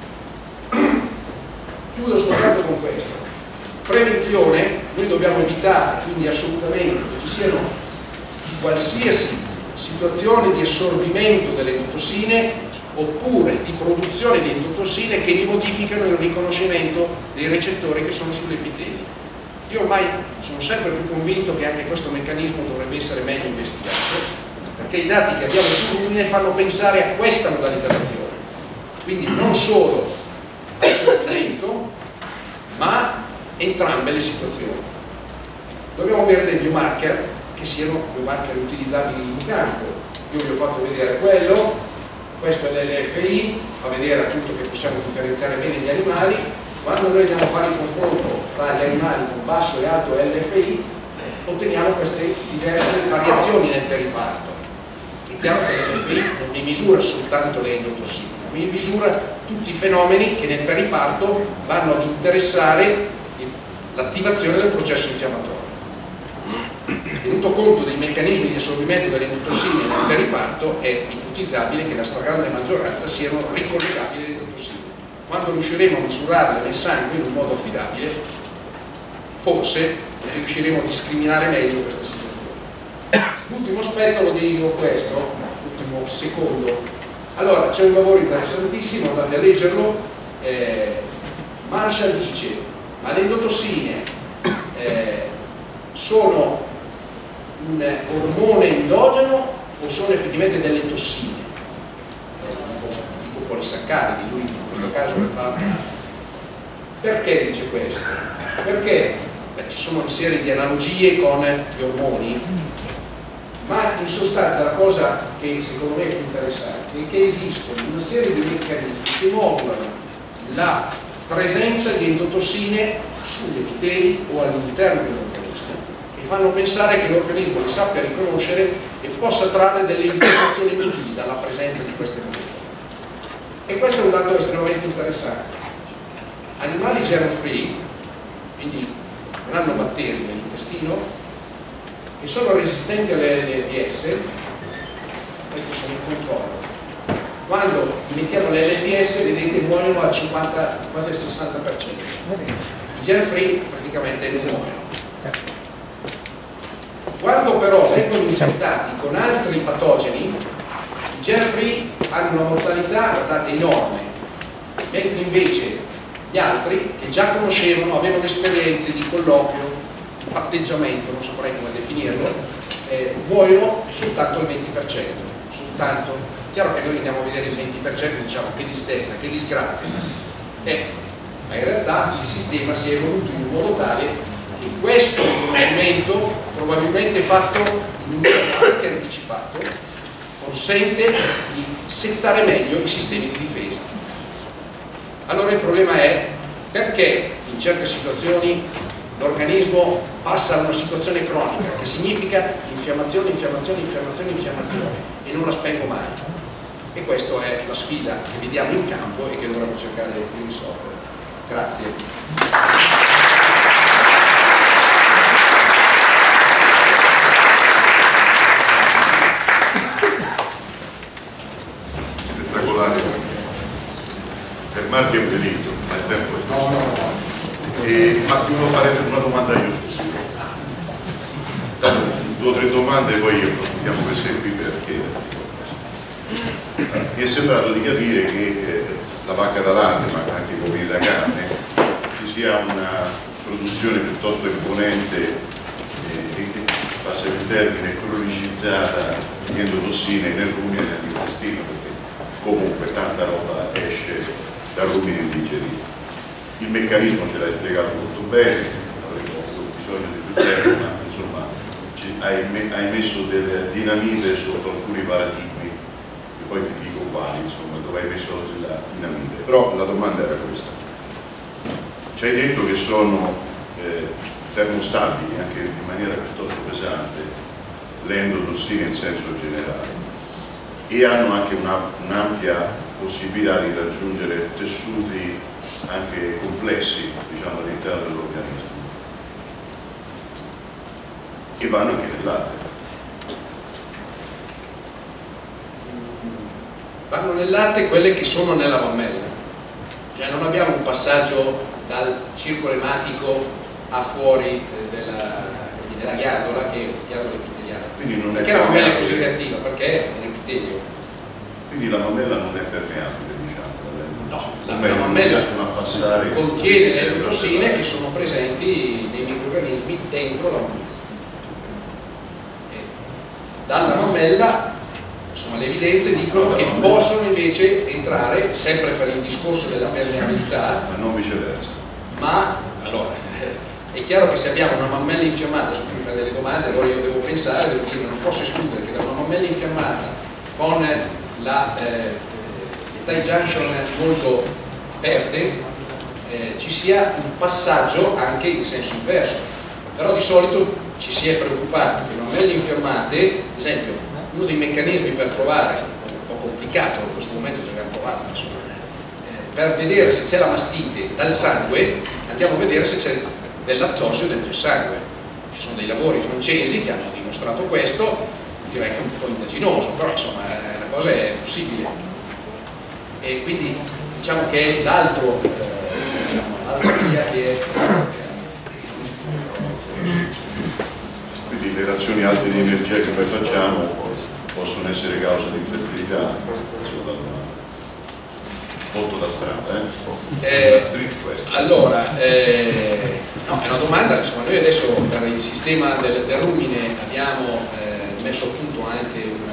Speaker 2: tipo. Chiudo soltanto con questo. Prevenzione, noi dobbiamo evitare quindi assolutamente che ci siano qualsiasi situazioni di assorbimento delle endotossine oppure di produzione di endotossine che ne modificano il riconoscimento dei recettori che sono sull'epitelio. Io ormai sono sempre più convinto che anche questo meccanismo dovrebbe essere meglio investigato, perché i dati che abbiamo su ne fanno pensare a questa modalità d'azione. Quindi non solo assorbimento, ma entrambe le situazioni. Dobbiamo avere dei biomarker che siano biomarker utilizzabili in campo. Io vi ho fatto vedere quello. Questo è l'L F I, fa vedere appunto che possiamo differenziare bene gli animali. Quando noi andiamo a fare il confronto tra gli animali con basso e alto L F I, otteniamo queste diverse variazioni nel periparto. È chiaro che l'L F I non mi misura soltanto le endotossine, mi misura tutti i fenomeni che nel periparto vanno ad interessare l'attivazione del processo infiammatorio. Tenuto conto dei meccanismi di assorbimento delle endotossine nel periparto, è ipotizzabile che la stragrande maggioranza siano ricollegabili alle endotossine. Quando riusciremo a misurarle nel sangue in un modo affidabile, forse riusciremo a discriminare meglio questa situazione. L'ultimo aspetto lo dedico a questo, l'ultimo secondo. Allora, c'è un lavoro interessantissimo, andate a leggerlo. Eh, Marshall dice, ma le endotossine eh, sono un ormone endogeno o sono effettivamente delle tossine? Tipo polisaccaridi, lui in questo caso le fa. Perché dice questo? Perché beh, ci sono una serie di analogie con gli ormoni, ma in sostanza la cosa che secondo me è più interessante è che esistono una serie di meccanismi che modulano la presenza di endotossine sugli epiteli o all'interno dell'organismo, fanno pensare che l'organismo li sappia riconoscere e possa trarre delle informazioni utili dalla presenza di queste molecole. E questo è un dato estremamente interessante. Animali germ-free, quindi non hanno batteri nell'intestino, che sono resistenti alle L P S, questi sono in controllo. Quando mettiamo le L P S, vedete, muoiono al cinquanta, quasi al sessanta per cento. I germ-free praticamente non muoiono. Quando però vengono infettati con altri patogeni, i germ-free hanno una mortalità, guardate, enorme, mentre invece gli altri, che già conoscevano, avevano esperienze di colloquio, di patteggiamento, non saprei come definirlo, eh, muoiono soltanto il venti per cento. Soltanto. Chiaro che noi andiamo a vedere il venti per cento e diciamo che disdetta, che disgrazia. Eh, ma in realtà il sistema si è evoluto in un modo tale che questo riconoscimento, probabilmente fatto in un modo anche anticipato, consente di settare meglio i sistemi di difesa. Allora il problema è perché in certe situazioni l'organismo passa a una situazione cronica, che significa infiammazione, infiammazione, infiammazione, infiammazione, e non la spengo mai. e questa è la sfida che vediamo in campo e che dovremo cercare di risolvere. Grazie.
Speaker 3: Fermarti è un delitto, ma il tempo è no, no, no. E, ma ti volevo fare una domanda io. Due o tre domande e poi io mettiamo queste qui perché mi è sembrato di capire che eh, la vacca da latte, ma anche i bovini da carne, ci sia una produzione piuttosto imponente eh, e che, passami il termine, cronicizzata, mettendo tossine nel rumine e nell'intestino, perché comunque tanta roba esce da rumini indigeriti. Il meccanismo ce l'hai spiegato molto bene, avremo bisogno di più tempo, ma insomma ci, hai, me, hai messo delle dinamite sotto alcuni paradigmi, che poi ti dico quali, insomma, dove hai messo la dinamite. Però la domanda era questa. Ci hai detto che sono eh, termostabili anche in maniera piuttosto pesante, le endotossine in senso generale, e hanno anche un'ampia un possibilità di raggiungere tessuti anche complessi, diciamo, all'interno dell'organismo, e vanno anche nel latte.
Speaker 2: Vanno nel latte quelle che sono nella mammella, cioè non abbiamo un passaggio dal circolo ematico a fuori eh, della, della ghiandola, che è la ghiandola epiteliale.
Speaker 3: Quindi non
Speaker 2: perché
Speaker 3: è
Speaker 2: la mammella è così reattiva? Perché è un epitelio.
Speaker 3: Quindi la mammella non è permeabile, diciamo.
Speaker 2: No, la,
Speaker 3: la
Speaker 2: mammella
Speaker 3: a passare
Speaker 2: contiene le endotossine che sono presenti nei microrganismi dentro la mammella. E dalla mammella, insomma, le evidenze dicono che possono invece entrare, sempre per il discorso della permeabilità,
Speaker 3: ma non viceversa. Ma
Speaker 2: allora, è chiaro che se abbiamo una mammella infiammata, su cui mi fai delle domande, allora io devo pensare, devo dire, non posso escludere che da una mammella infiammata con la eh, tight junction molto aperte eh, ci sia un passaggio anche in senso inverso, però di solito ci si è preoccupati che mammelle infiammate, ad esempio, uno dei meccanismi per provare, un po' complicato in questo momento ci abbiamo provato, insomma, eh, per vedere se c'è la mastite dal sangue, andiamo a vedere se c'è del lattosio dentro il sangue. Ci sono dei lavori francesi che hanno dimostrato questo, direi che è un po' indaginoso, però insomma la cosa è possibile. E quindi diciamo che è l'altro, eh, diciamo, l'altra via che è.
Speaker 3: Quindi le reazioni alte di energia che noi facciamo possono essere causa di infertilità, molto da strada, eh?
Speaker 2: eh
Speaker 3: da street question.
Speaker 2: Allora, eh, no, è una domanda, insomma, noi adesso per il sistema del, del rumine abbiamo eh, messo a punto anche un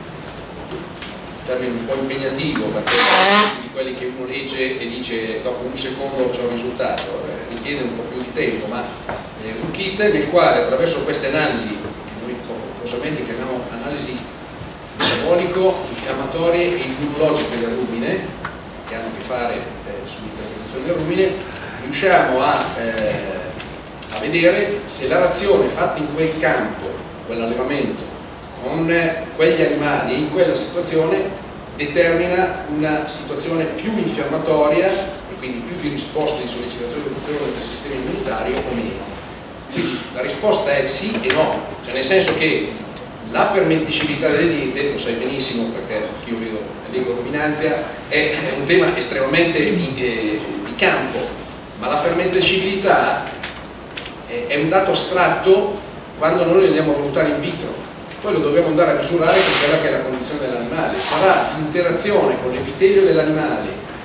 Speaker 2: termine un po' impegnativo, perché di quelli che uno legge e dice dopo un secondo c'è un risultato, eh, richiede un po' più di tempo, ma eh, un kit nel quale attraverso queste analisi, che noi corposamente chiamiamo analisi metabolico, infiammatorie e immunologiche del rumine, che hanno a che fare eh, sull'interpretazione del rumine, riusciamo a, eh, a vedere se la razione fatta in quel campo, quell'allevamento, con quegli animali in quella situazione determina una situazione più infiammatoria e quindi più di risposta di sollecitazione del sistema immunitario o meno. Quindi la risposta è sì e no, cioè nel senso che la fermenticibilità delle diete, lo sai benissimo perché io vedo, leggo Ruminanzia, è un tema estremamente di, eh, di campo, ma la fermenticibilità è, è un dato astratto quando noi andiamo a valutare in vitro. Poi lo dobbiamo andare a misurare con quella che è la condizione dell'animale. Sarà l'interazione con l'epitelio dell'animale,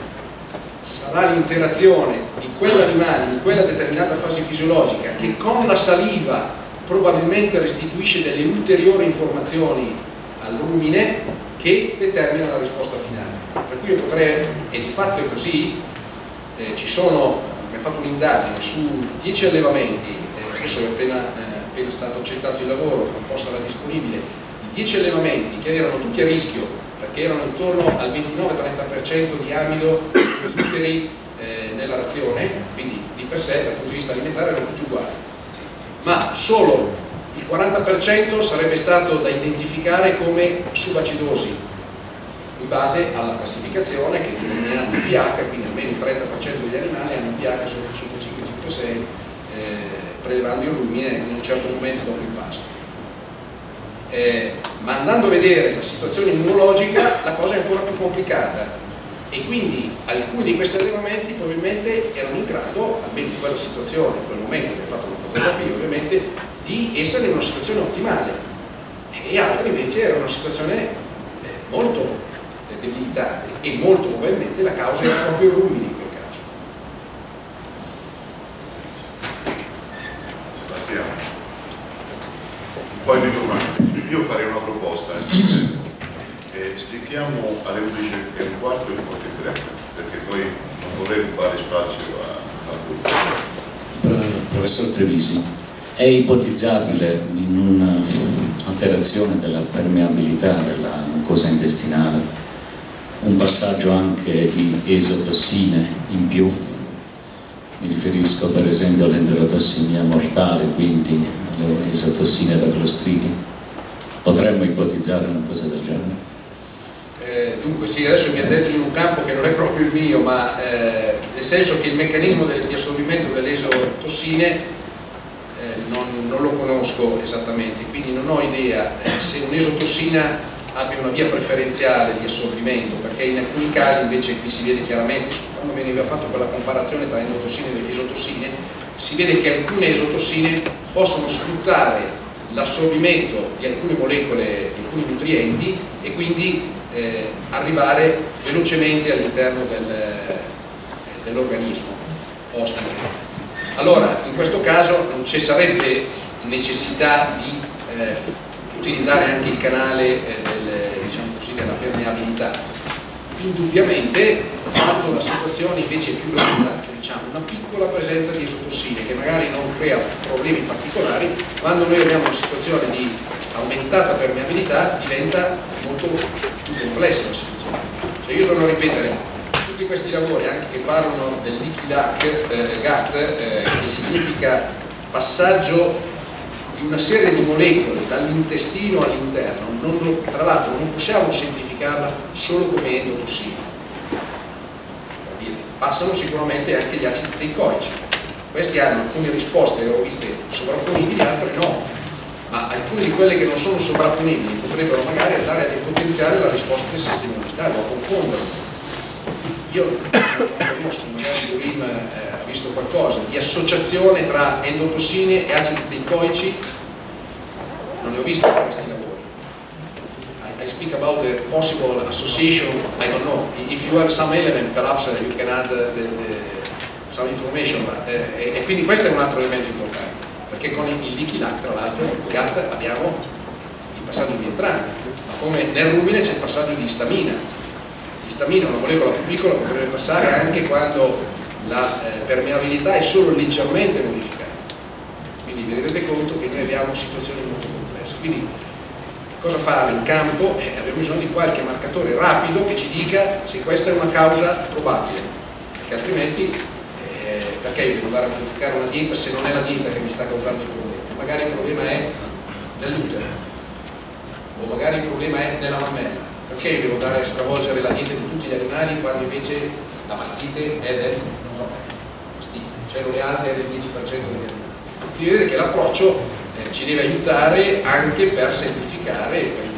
Speaker 2: sarà l'interazione di quell'animale in quella determinata fase fisiologica che con la saliva probabilmente restituisce delle ulteriori informazioni al rumine che determina la risposta finale. Per cui io potrei, e di fatto è così, eh, ci sono, abbiamo fatto un'indagine su dieci allevamenti, eh, adesso è appena eh, appena stato accettato il lavoro, fra un po' sarà disponibile, di dieci allevamenti che erano tutti a rischio perché erano intorno al ventinove trenta per cento di amido zuccheri eh, nella razione, quindi di per sé dal punto di vista alimentare erano tutti uguali, ma solo il quaranta per cento sarebbe stato da identificare come subacidosi, in base alla classificazione che determiniamo il pH, quindi almeno il trenta per cento degli animali hanno un pH sopra cinque cinque cinque sei, eh, prelevando il rumine in un certo momento dopo il pasto. Eh, ma andando a vedere la situazione immunologica la cosa è ancora più complicata, e quindi alcuni di questi allevamenti probabilmente erano in grado, almeno in quella situazione, in quel momento che ho fatto una fotografia ovviamente, di essere in una situazione ottimale, e altri invece erano in una situazione eh, molto debilitante, e molto probabilmente la causa era proprio il rumine in quel caso.
Speaker 3: Sebastiano, poi mi domando, io farei una proposta, eh. Eh, sticchiamo alle undici e un quarto e un po' più breve, perché poi non vorrei rubare spazio a, a voi.
Speaker 4: Professor Trevisi, è ipotizzabile in un'alterazione della permeabilità della mucosa intestinale un passaggio anche di esotossine in più? Mi riferisco per esempio all'enterotossimia mortale, quindi alle esotossine da Clostridio. Potremmo ipotizzare una cosa del genere?
Speaker 2: Eh, dunque sì, adesso mi ha detto in un campo che non è proprio il mio, ma eh, nel senso che il meccanismo del, di assorbimento delle esotossine eh, non, non lo conosco esattamente, quindi non ho idea eh, se un'esotossina abbia una via preferenziale di assorbimento, perché in alcuni casi invece qui si vede chiaramente, quando veniva fatto quella comparazione tra endotossine ed esotossine, si vede che alcune esotossine possono sfruttare l'assorbimento di alcune molecole, di alcuni nutrienti, e quindi eh, arrivare velocemente all'interno del, dell'organismo ospite. Allora, in questo caso non ci sarebbe necessità di eh, utilizzare anche il canale eh, del, diciamo così, della permeabilità. Indubbiamente, quando la situazione invece è più grande, cioè diciamo una piccola presenza di esotossine che magari non crea problemi particolari, quando noi abbiamo una situazione di aumentata permeabilità diventa molto più complessa la situazione. Cioè io torno a ripetere, tutti questi lavori anche che parlano del leaky gut, eh, che significa passaggio di una serie di molecole dall'intestino all'interno, tra l'altro non possiamo semplificarla solo come endotossina, per dire, passano sicuramente anche gli acidi teicoici. Questi hanno alcune risposte, le ho viste sovrapponibili, altre no, ma alcune di quelle che non sono sovrapponibili potrebbero magari andare a depotenziare la risposta del sistema immunitario, a confonderlo. Io non conosco, magari Dorim eh, ha visto qualcosa di associazione tra endotossine e acidi teicoici, non ne ho visto in questi lavori. I, I speak about the possible association, I don't know, if you have some element perhaps you can add the, the, some information, ma, eh, e, e quindi questo è un altro elemento importante, perché con il leaky gut, tra l'altro, abbiamo il passaggio di entrambi, ma come nel rumine c'è il passaggio di istamina. L'istamina, una molecola più piccola, potrebbe passare anche quando la eh, permeabilità è solo leggermente modificata. Quindi vi rendete conto che noi abbiamo situazioni molto complesse. Quindi cosa fare in campo? Eh, abbiamo bisogno di qualche marcatore rapido che ci dica se questa è una causa probabile, perché altrimenti eh, perché io devo andare a modificare una dieta se non è la dieta che mi sta causando il problema? Magari il problema è nell'utero, o magari il problema è nella mammella. Perché devo andare a stravolgere la dieta di tutti gli animali quando invece la mastite è del, non so, mastite, ceroleate è del dieci per cento degli animali. Quindi vedete che l'approccio eh, ci deve aiutare anche per semplificare